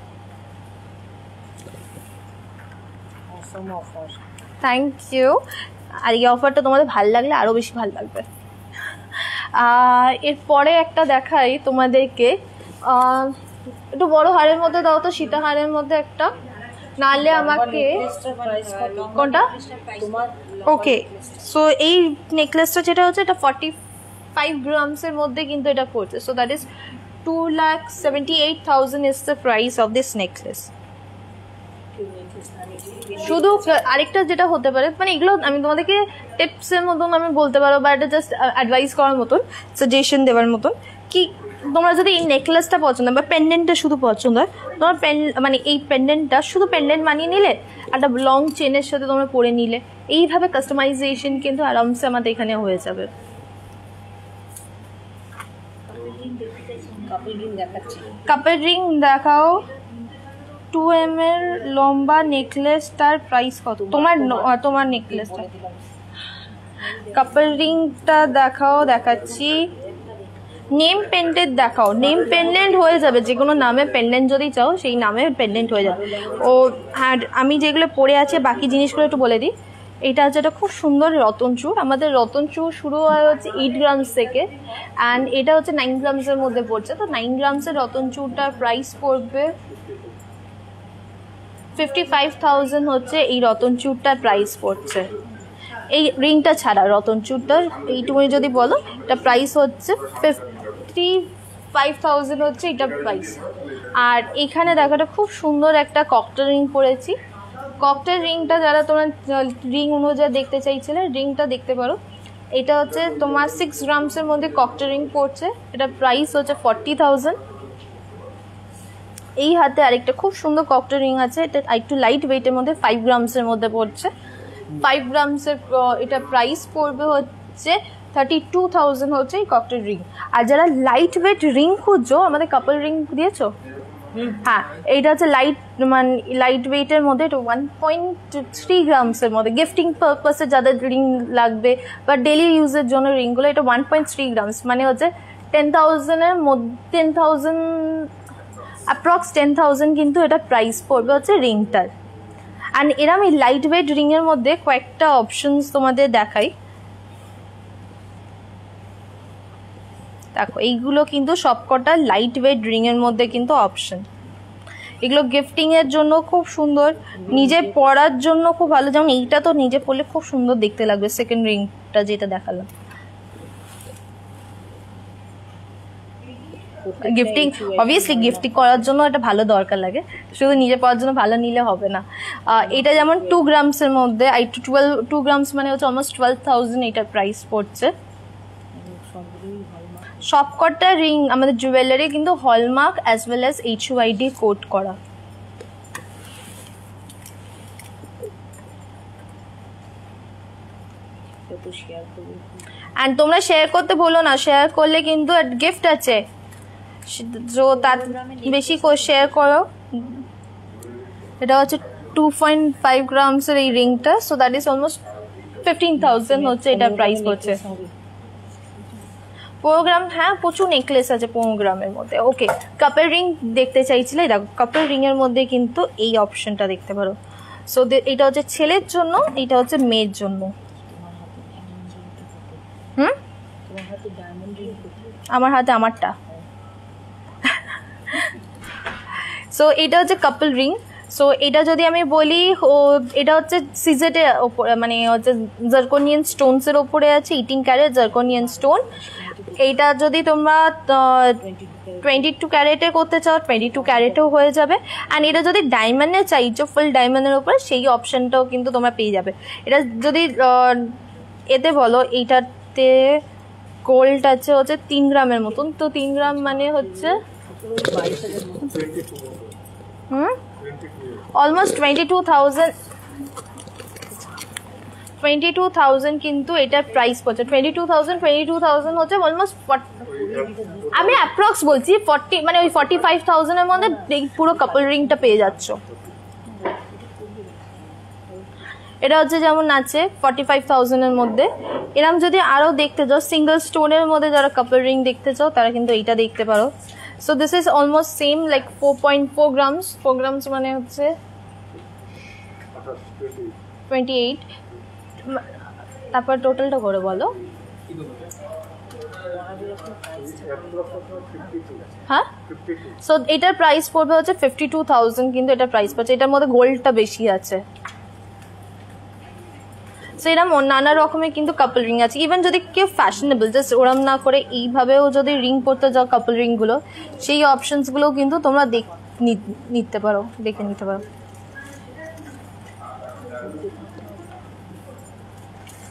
Thank you. আর এই অফারটা তোমাদের ভালো লাগলে আরও বেশি ভালো লাগবে। এরপরে একটা দেখাই তোমাদেরকে, একটু বড় হারের মধ্যে দাও তো, সীতাহারের মধ্যে একটা, নাহলে আমাকে কোনটা। ওকে, সো এই নেকলেসটা যেটা হচ্ছে এটা ফর্টি ফাইভ গ্রামসের মধ্যে কিন্তু এটা পড়ছে। So that is two lakh seventy eight thousand is the price of this necklace. শুধু আরেকটা যেটা হতে পারে, মানে এগুলো আমি তোমাদেরকে টিপসের মতন আমি বলতে পারো, বা এটা জাস্ট অ্যাডভাইস করার মতন, সাজেশন দেওয়ার মতন, কি তোমরা যদি এই নেকলেসটা পছন্দ বা পেন্ডেন্টটা শুধু পছন্দ হয়, তোমার পেন মানে এই পেন্ডেন্টটা শুধু পেন্ডেন্ট বানিয়ে নিলে, একটা লং চেনের সাথে তোমরা পরে নিলে, এইভাবে কাস্টমাইজেশন কিন্তু আরামসে আমাদের এখানে হয়ে যাবে। কাপল রিং দেখাচ্ছি। কাপের রিং দেখাও। টু এম এর লম্বা নেকলেসটার প্রাইস কত? তোমার ন- তোমার নেকলেসটা। কাপল রিংটা দেখাও, দেখাচ্ছি। নেম পেন্ডেন্ট দেখাও। নেম পেন্ডেন্ট হয়ে যাবে, যে কোনো নামে পেন্ডেন্ট যদি চাও সেই নামে পেন্ডেন্ট হয়ে যাবে। ও হ্যাঁ, আমি যেগুলো পরে আছে বাকি জিনিসগুলো একটু বলে দিই। এটা হচ্ছে একটা খুব সুন্দর রতন চূড়। আমাদের রতন চূড় শুরু হয় হচ্ছে এইট গ্রামস থেকে, অ্যান্ড এটা হচ্ছে নাইন গ্রামসের মধ্যে পড়ছে। তো নাইন গ্রামসের রতন চূড়টার প্রাইস পড়বে ফিফটি ফাইভ থাউজেন্ড হচ্ছে এই রতন চূড়টার প্রাইস পড়ছে। এই রিংটা ছাড়া রতন চূড়টার এইটুকুনি যদি বলো, এটা প্রাইস হচ্ছে ফিফটি ফাইভ থাউজেন্ড হচ্ছে এটা প্রাইস। আর এখানে দেখো একটা খুব সুন্দর একটা ককটেল রিং পরেছি। ককটেল রিংটা যারা তোমার রিং অনুযায়ী দেখতে চাইছিলে, রিংটা দেখতে পারো। এটা হচ্ছে তোমার সিক্স গ্রামসের মধ্যে ককটেল রিং পড়ছে, এটা প্রাইস হচ্ছে ফর্টি থাউজেন্ড। এই হাতে আরেকটা খুব সুন্দর ককটেল রিং আছে, এটা একটু লাইট ওয়েটের মধ্যে ফাইভ গ্রামসের মধ্যে পড়ছে। ফাইভ গ্রামসের এটা প্রাইস পড়বে হচ্ছে থার্টি টু থাউজেন্ড হচ্ছে এই ককটেল রিং। আর যারা লাইট ওয়েট রিং খুঁজছো, আমাদের কাপল রিং দিয়েছো? হ্যাঁ, এইটা হচ্ছে লাইট মানে লাইট ওয়েটের মধ্যে, এটা ওয়ান পয়েন্ট থ্রি গ্রামসের মধ্যে। গিফটিং পারপাসে যাদের রিং লাগবে বা ডেলি ইউজের জন্য রিংগুলো, এটা ওয়ান পয়েন্ট থ্রি গ্রামস মানে হচ্ছে টেন থাউজেন্ডের মধ্যে, ten thousand approx ten thousand কিন্তু এটা প্রাইস পড়বে হচ্ছে রিংটার। অ্যান্ড এরম এই লাইট ওয়েট রিংয়ের মধ্যে কয়েকটা অপশনস তোমাদের দেখাই। দেখো, এইগুলো কিন্তু সবকটা লাইট ওয়েট রিংয়ের মধ্যে কিন্তু অপশন। এগুলো গিফটিংয়ের জন্য খুব সুন্দর, নিজে পরার জন্য খুব ভালো। যেমন এইটা তো নিজে পরলে খুব সুন্দর দেখতে লাগবে, সেকেন্ড রিংটা যেটা দেখালাম। গিফটিং অবভিয়াসলি গিফটিং করার জন্য একটা ভালো দরকার লাগে, শুধু নিজে পড়ার জন্য ভালো নিলে হবে না। এটা যেমন টু গ্রামসের মধ্যে, I two twelve two grams মানে হচ্ছে অলমোস্ট টুয়েলভ থাউজেন্ড এটার প্রাইস পড়ছে। সবকটা রিং আমাদের জুয়েলারি কিন্তু hallmark as well as H U I D code করা। অ্যান্ড তোমরা শেয়ার করতে ভুলো না, শেয়ার করলে কিন্তু গিফট আছে, তো তার বেশি করে শেয়ার করো। এটা হচ্ছে টু পয়েন্ট ফাইভ গ্রামসের এই রিংটা, so that is almost fifteen thousand হচ্ছে এটার প্রাইস পড়ছে। প্রোগ্রাম, হ্যাঁ প্রচুর নেকলেস আছে প্রোগ্রামের মধ্যে। ওকে, কাপেল রিং দেখতে চাইছিলে, দেখো কাপেল রিং এর মধ্যে কিন্তু এই অপশনটা দেখতে পারো। সো এটা হচ্ছে ছেলের জন্য, এটা হচ্ছে মেয়ের জন্য। হুম, আমার হাতে আমারটা। সো এটা হচ্ছে কাপল রিং। সো এটা যদি আমি বলি, ও এটা হচ্ছে সিজেটের ওপরে, মানে হচ্ছে জার্কোনিয়ান স্টোনসের ওপরে আছে, এইটিন ক্যারেট জার্কোনিয়ান স্টোন। এইটা যদি তোমরা টোয়েন্টি টু ক্যারেটে করতে চাও, টোয়েন্টি টু ক্যারেটেও হয়ে যাবে। অ্যান্ড এটা যদি ডায়মন্ডে চাইছো, ফুল ডায়মন্ডের উপরে, সেই অপশনটাও কিন্তু তোমরা পেয়ে যাবে। এটা যদি এতে বলো, এইটাতে গোল্ড আছে হচ্ছে তিন গ্রামের মতন, তো তিন গ্রাম মানে হচ্ছে hmm almost twenty two thousand twenty two thousand কিন্তু এটার প্রাইস পড়ছে। Twenty two thousand twenty two thousand হচ্ছে অলমোস্ট, আমি অ্যাপ্রক্স বলছি ফর্টি, মানে ওই ফর্টি ফাইভ থাউজেন্ডের মধ্যে পুরো কাপল রিংটা পেয়ে যাচ্ছ। এটা হচ্ছে যেমন আছে ফর্টি ফাইভ থাউজেন্ডের মধ্যে। এরকম যদি আরও দেখতে চাও, সিঙ্গেল স্টোনের মধ্যে যারা কাপল রিং দেখতে চাও, তারা কিন্তু এইটা দেখতে পারো। So this is almost same, like four point four grams four grams মানে হচ্ছে টোয়েন্টি এইট। তারপর টোটালটা করে বলো। হ্যাঁ, সো এটার প্রাইস পড়বে হচ্ছে ফিফটি টু থাউজেন্ড কিন্তু এটার প্রাইস পড়ছে। এটার মধ্যে গোল্ডটা বেশি আছে। সো এরকম নানা রকমের কিন্তু কাপল রিং আছে। ইভেন যদি কেউ ফ্যাশনেবল জাস্ট ওরম না করে এইভাবেও যদি রিং পরতে যাও কাপল রিংগুলো, সেই অপশনসগুলোও কিন্তু তোমরা দেখ নিতে পারো, দেখে নিতে পারো।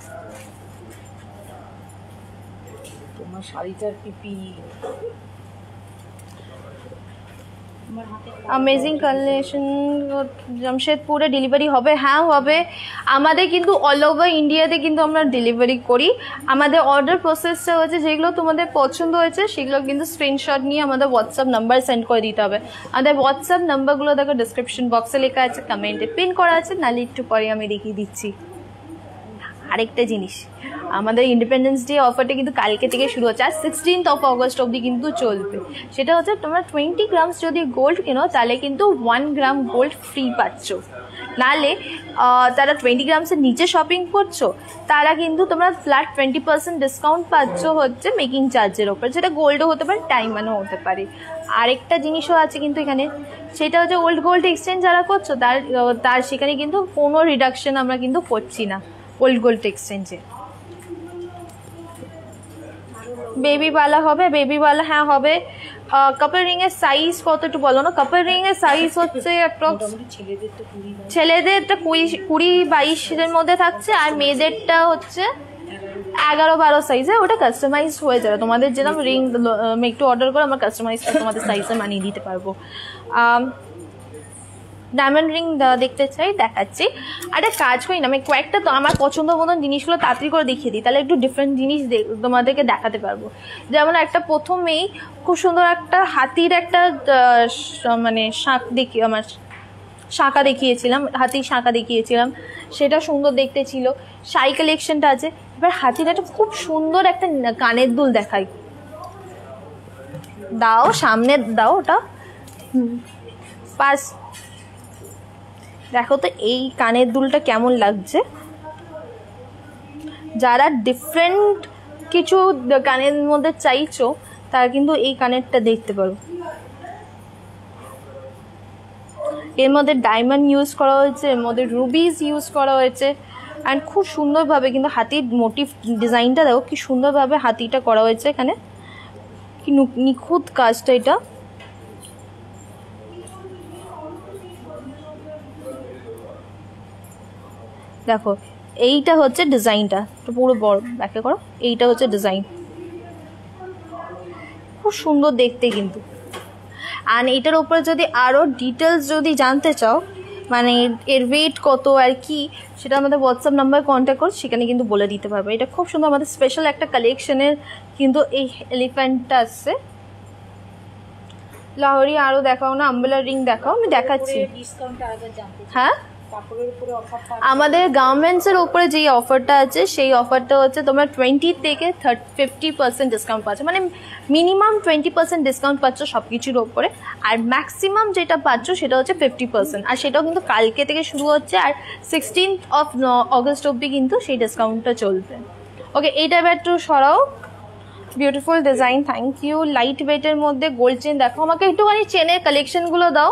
তোমার শাড়িটার পিপি अमेजिंग कलेक्शन জামশেদপুরে ডেলিভারি হবে হ্যাঁ হবে আমাদের কিন্তু অল ওভার ইন্ডিয়াতে কিন্তু আমরা ডেলিভারি করি আমাদের অর্ডার প্রসেসটা হচ্ছে যেগুলো তোমাদের পছন্দ হয়েছে সেগুলো কিন্তু স্ক্রিনশট নিয়ে আমাদের হোয়াটসঅ্যাপ নাম্বার সেন্ড করে দিতে হবে আমাদের হোয়াটসঅ্যাপ নাম্বারগুলো দেখো ডেসক্রিপশন বক্সে লেখা আছে কমেন্টে পিন করা আছে নালে একটু পরে আমি দেখিয়ে দিচ্ছি আরেকটা জিনিস আমাদের ইন্ডিপেন্ডেন্স ডে অফারটা কিন্তু কালকে থেকে শুরু হচ্ছে আর সিক্সটিন্থ অফ অগস্ট অবধি কিন্তু চলবে সেটা হচ্ছে তোমরা টোয়েন্টি গ্রামস যদি গোল্ড কেনো তাহলে কিন্তু ওয়ান গ্রাম গোল্ড ফ্রি পাচ্ছ নালে যারা টোয়েন্টি গ্রামসের নিচে শপিং করছো তারা কিন্তু তোমরা ফ্ল্যাট টোয়েন্টি পার্সেন্ট ডিসকাউন্ট পাচ্ছ হচ্ছে মেকিং চার্জের ওপর যেটা গোল্ডও হতে পারে ডায়মন্ডও হতে পারে আরেকটা জিনিসও আছে কিন্তু এখানে সেটা হচ্ছে ওল্ড গোল্ড এক্সচেঞ্জ যারা করছো তার তার সেখানে কিন্তু কোনো রিডাকশন আমরা কিন্তু করছি না ওল্ড গোল্ড এক্সচেঞ্জে বেবি वाला হবে বেবি वाला হ্যাঁ হবে কাপল রিং এর সাইজ কত একটু বলো না কাপল রিং এর সাইজ হচ্ছে অ্যাপ্রক্স ছেলেদেরটা কুড়ি বাইশ এর মধ্যে থাকছে আর মেয়েদেরটা হচ্ছে এগারো বারো সাইজে ওটা কাস্টমাইজ হয়ে যাবে তোমাদের যেরকম রিং একটু অর্ডার করে আমরা কাস্টমাইজ তোমাদের সাইজে মানিয়ে দিতে পারবো ডায়মন্ড রিং দেখতে চাই দেখাচ্ছি আরে কাজ করি না আমি কয়েকটা তো আমার পছন্দ মতন জিনিসগুলো তাড়াতাড়ি করে দেখিয়ে দিই তাহলে একটু ডিফারেন্ট জিনিস তোমাদেরকে দেখাতে পারবো যেমন একটা প্রথমেই খুব সুন্দর একটা হাতির একটা মানে শাঁখ দেখি আমার শাঁখা দেখিয়েছিলাম হাতির শাঁখা দেখিয়েছিলাম সেটা সুন্দর দেখতে ছিল শাই কালেকশনটা আছে এবার হাতির একটা খুব সুন্দর একটা কানের দুল দেখাই দাও সামনে দাও ওটা পাস দেখো তো এই কানের দুলটা কেমন লাগছে যারা ডিফারেন্ট কিছু কানের মধ্যে চাইছো তারা কিন্তু এই কানেরটা দেখতে পারো এর মধ্যে ডায়মন্ড ইউজ করা হয়েছে এর মধ্যে রুবিজ ইউজ করা হয়েছে অ্যান্ড খুব সুন্দরভাবে কিন্তু হাতির মোটিভ ডিজাইনটা দেখো কি সুন্দরভাবে হাতিটা করা হয়েছে এখানে কি নিখুঁত কাজটা এটা দেখো এইটা হচ্ছে ডিজাইনটা তো পুরো বড় ব্যাকে করো এইটা হচ্ছে ডিজাইন খুব সুন্দর দেখতে কিন্তু আর এটার উপরে যদি আরও ডিটেলস যদি জানতে চাও মানে এর ওয়েট কত আর কি সেটা আমাদের হোয়াটসঅ্যাপ নাম্বার কন্ট্যাক্ট করো সেখানে কিন্তু বলে দিতে পারবে এটা খুব সুন্দর আমাদের স্পেশাল একটা কালেকশনের কিন্তু এই এলিফ্যান্টটা আসছে লাহোরি আরও দেখাও না আম্বেলা রিং দেখাও আমি দেখাচ্ছি হ্যাঁ আমাদের গার্মেন্টসের উপরে যেই অফারটা আছে সেই অফারটা হচ্ছে তোমরা টোয়েন্টি থেকে থার্টি ফিফটি পার্সেন্ট ডিসকাউন্ট পাচ্ছ মানে মিনিমাম টোয়েন্টি পার্সেন্ট ডিসকাউন্ট পাচ্ছ সব কিছুর ওপরে আর ম্যাক্সিমাম যেটা পাচ্ছ সেটা হচ্ছে ফিফটি পার্সেন্ট আর সেটাও কিন্তু কালকে থেকে শুরু হচ্ছে আর সিক্সটিন্থ অফ অগস্ট অব্দি কিন্তু সেই ডিসকাউন্টটা চলবে ওকে এইটা এবার একটু সরাও beautiful design thank you light ওয়েটের মধ্যে গোল্ড চেন দেখো আমাকে একটুখানি চেনের কালেকশনগুলো দাও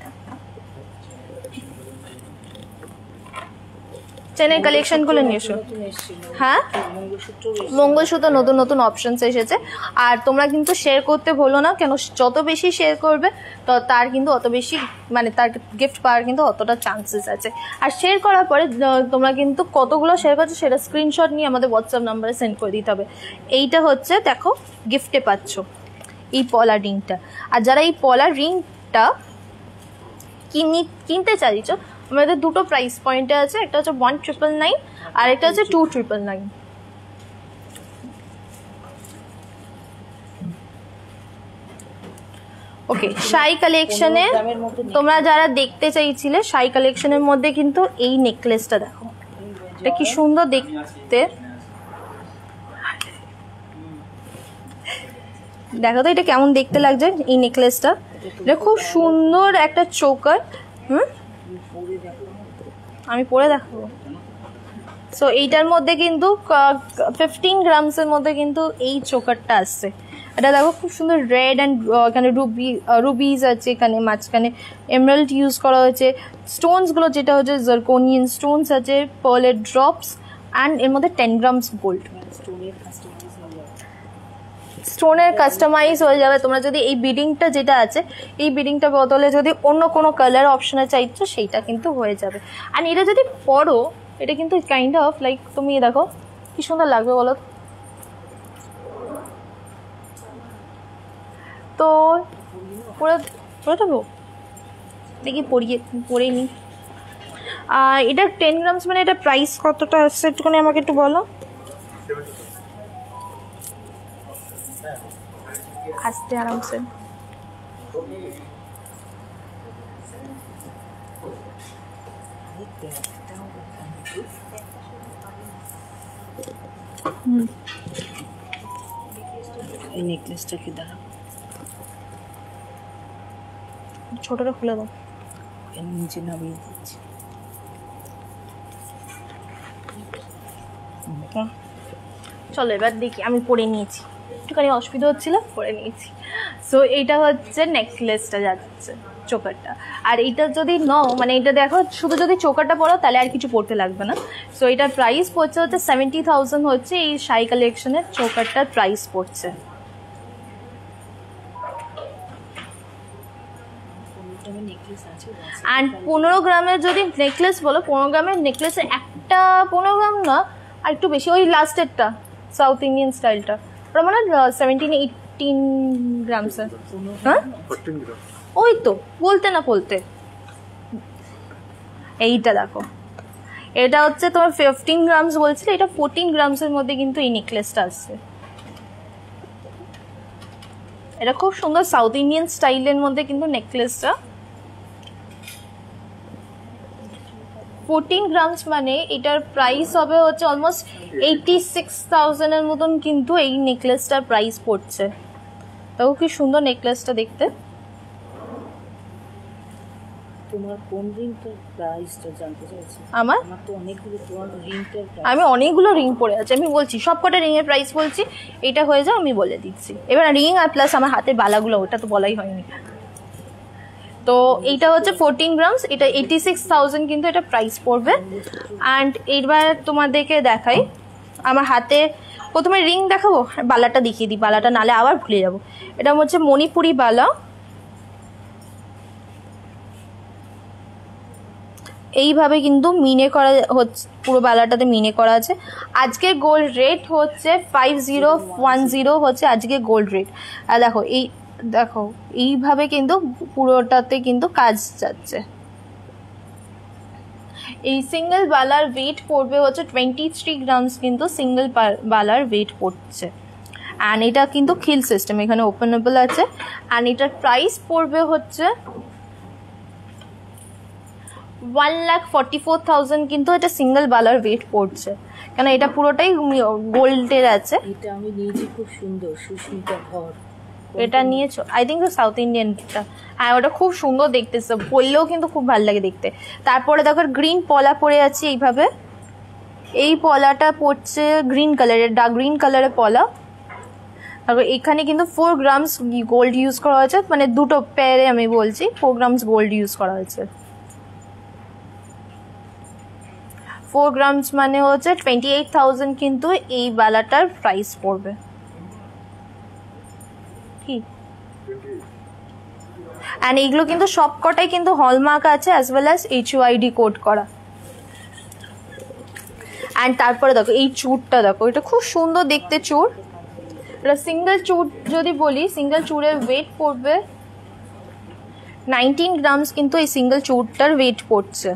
চেনের কালেকশনগুলো নিয়ে এসো হ্যাঁ মঙ্গলসূত্র নতুন নতুন অপশনস এসেছে আর তোমরা কিন্তু শেয়ার করতে ভুলো না কেন যত বেশি শেয়ার করবে তো তার কিন্তু অত বেশি মানে তার গিফট পাওয়ার কিন্তু অতটা চান্সেস আছে আর শেয়ার করার পরে তোমরা কিন্তু কতগুলো শেয়ার করছো সেটা স্ক্রিনশট নিয়ে আমাদের হোয়াটসঅ্যাপ নাম্বারে সেন্ড করে দিতে হবে এইটা হচ্ছে দেখো গিফটে পাচ্ছ এই পলা রিংটা আর যারা এই পলা রিংটা কিনি কিনতে চাইছো আমাদের দুটো প্রাইস পয়েন্টে আছে একটা হচ্ছে ওয়ান ট্রিপল নাইন আর একটা হচ্ছে টু ট্রিপল নাইন ওকে শাই কালেকশনে তোমরা যারা দেখতে চাইছিলে শাই কালেকশনের মধ্যে কিন্তু এই নেকলেসটা দেখো এটা কি সুন্দর দেখতে দেখো তো এটা কেমন দেখতে লাগছে এই নেকলেসটা এটা খুব সুন্দর একটা চোকার হুম আমি পরে দেখাবো সো এইটার মধ্যে কিন্তু ফিফটিন গ্রামসের মধ্যে কিন্তু এই চোকারটা আসছে এটা দেখো খুব সুন্দর রেড অ্যান্ড এখানে রুবি রুবিজ আছে এখানে মাঝখানে এমরাল্ড ইউজ করা হয়েছে স্টোনসগুলো যেটা হচ্ছে জারকোনিয়ান স্টোনস আছে পার্লের ড্রপস অ্যান্ড এর মধ্যে টেন গ্রামস গোল্ড স্টোনের কাস্টমাইজ হয়ে যাবে তোমরা যদি এই বিডিংটা যেটা আছে এই বিডিংটা বদলে যদি অন্য কোনো কালার অপশনে চাইছো সেইটা কিন্তু হয়ে যাবে আর এটা যদি পরো এটা কিন্তু কাইন্ড অফ লাইক তুমি দেখো কি সুন্দর লাগবে বলো তো পুরো পরে দেবো, দেখি পরিয়ে পরে নিই। আর এটা টেন গ্রামস মানে এটা প্রাইস কতটা আসছে একটুখানি আমাকে একটু বলো। আস্তে আরামসে। হুম, এই নেকলেসটা কি দাঁড়া, ছোটটা খুলে দাও। এর নিচে নামিয়ে দিচ্ছি। চলো এবার দেখি, আমি পরে নিয়েছি, একটুখানি অসুবিধা হচ্ছিল, পরে নিয়েছি। সো এইটা হচ্ছে নেকলেসটা যাচ্ছে, চোকারটা। আর এইটা যদি নাও মানে এটা দেখো শুধু যদি চোকারটা পরো তাহলে আর কিছু পড়তে লাগবে না। সো এটার প্রাইস পড়ছে হচ্ছে সেভেন্টি থাউজেন্ড হচ্ছে এই শাই কালেকশনের চোকারটার প্রাইস পড়ছে। অ্যান্ড পনেরো গ্রামের যদি নেকলেস বলো, পনেরো গ্রামের নেকলেসের একটা পনেরো গ্রাম না আর একটু বেশি, ওই লাস্টেরটা সাউথ ইন্ডিয়ান স্টাইলটা ওটা মানে সেভেন্টিন এইটিন গ্রামসের। হ্যাঁ ওই তো বলতে না বলতে, এইটা দেখো এটা হচ্ছে তোমার ফিফটিন গ্রামস বলছিলে, এটা ফোরটিন গ্রামসের মধ্যে কিন্তু এই নেকলেসটা আসছে। এটা খুব সুন্দর সাউথ ইন্ডিয়ান স্টাইলের মধ্যে কিন্তু নেকলেসটা। ফোরটিন গ্রামস মানে এটার প্রাইস হবে হচ্ছে অলমোস্ট এইটি সিক্স থাউজেন্ডের মতন কিন্তু এই নেকলেসটার প্রাইস পড়ছে। দেখো কি সুন্দর নেকলেসটা দেখতে। তোমার কোন রিংটার প্রাইসটা জানতে চাইছি? আমার আমার তো অনেকগুলো, তোমার রিংটার আমি অনেকগুলো রিং পরে আছে, আমি বলছি সব কটা রিং এর প্রাইস বলছি, এটা হয়ে যাও আমি বলে দিচ্ছি। এবার রিং আর প্লাস আমার হাতের বালাগুলো ওটা তো বলাই হয়নি। তো এইটা হচ্ছে ফোরটিন গ্রামস, এটা এইটি সিক্স থাউজেন্ড কিন্তু এটা প্রাইস পড়বে। অ্যান্ড এইবার তোমাদেরকে দেখাই আমার হাতে, প্রথমে রিং দেখাবো, বালাটা দেখিয়ে দিই, বালাটা নালে আবার ভুলে যাবো। এটা হচ্ছে মণিপুরি বালা, এইভাবে কিন্তু মিনে করা হচ্ছে, পুরো বালাটাতে মিনে করা আছে। আজকে গোল্ড রেট হচ্ছে ফাইভ জিরো ওয়ান জিরো হচ্ছে আজকে গোল্ড রেট। আর দেখো এই দেখো এইভাবে কিন্তু পুরোটাতে কিন্তু কাজ যাচ্ছে। এই সিঙ্গেল বালার ওয়েট পড়বে হচ্ছে টোয়েন্টি থ্রি গ্রামস কিন্তু সিঙ্গেল বালার ওয়েট পড়ছে। অ্যান্ড এটা কিন্তু খিল সিস্টেম, এখানে ওপেনেবল আছে। অ্যান্ড এটার প্রাইস পড়বে হচ্ছে one lakh forty four thousand কিন্তু এটা সিঙ্গেল বালার ওয়েট পড়ছে, কেন এটা পুরোটাই গোল্ডের আছে। এটা আমি নিয়েছি, খুব সুন্দর, সুস্মিতা ঘর। এটা নিয়েছো আই থিঙ্ক সাউথ ইন্ডিয়ানটা, হ্যাঁ ওটা খুব সুন্দর দেখতেছে, বললেও কিন্তু খুব ভালো লাগে দেখতে। তারপরে দেখো গ্রিন পলা পরে আছে এইভাবে, এই পলাটা পড়ছে গ্রিন কালারের, ডার্ক গ্রিন কালারের পলা। তারপর এখানে কিন্তু ফোর গ্রামস গোল্ড ইউজ করা হয়েছে, মানে দুটো পেয়ারে আমি বলছি ফোর গ্রামস গোল্ড ইউজ করা হয়েছে। ফোর গ্রামস মানে হচ্ছে টোয়েন্টি এইট থাউজেন্ড কিন্তু এই বালাটার প্রাইস পড়বে। কি অ্যান্ড এইগুলো কিন্তু সব কটাই কিন্তু হলমার্ক আছে as well as HUID code করা। অ্যান্ড তারপরে দেখো এই চুড়টা দেখো, এটা খুব সুন্দর দেখতে চুড়। এটা সিঙ্গেল চুড় যদি বলি, সিঙ্গেল চুড়ের ওয়েট পড়বে নাইনটিন গ্রামস কিন্তু এই সিঙ্গেল চুড়টার ওয়েট পড়ছে।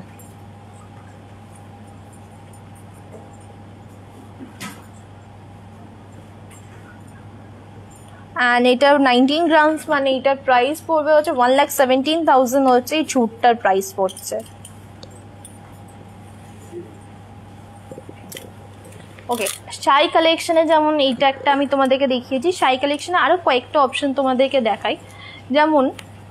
অ্যান্ড এটার নাইনটিন গ্রামস মানে এটার প্রাইস পড়বে হচ্ছে ওয়ান লাখ সেভেন্টিন থাউজেন্ড হচ্ছে এই চুড়টার প্রাইস পড়ছে। ওকে, শাই কালেকশনে যেমন এইটা একটা আমি তোমাদেরকে দেখিয়েছি, শাই কালেকশনে আরও কয়েকটা অপশন তোমাদেরকে দেখাই। যেমন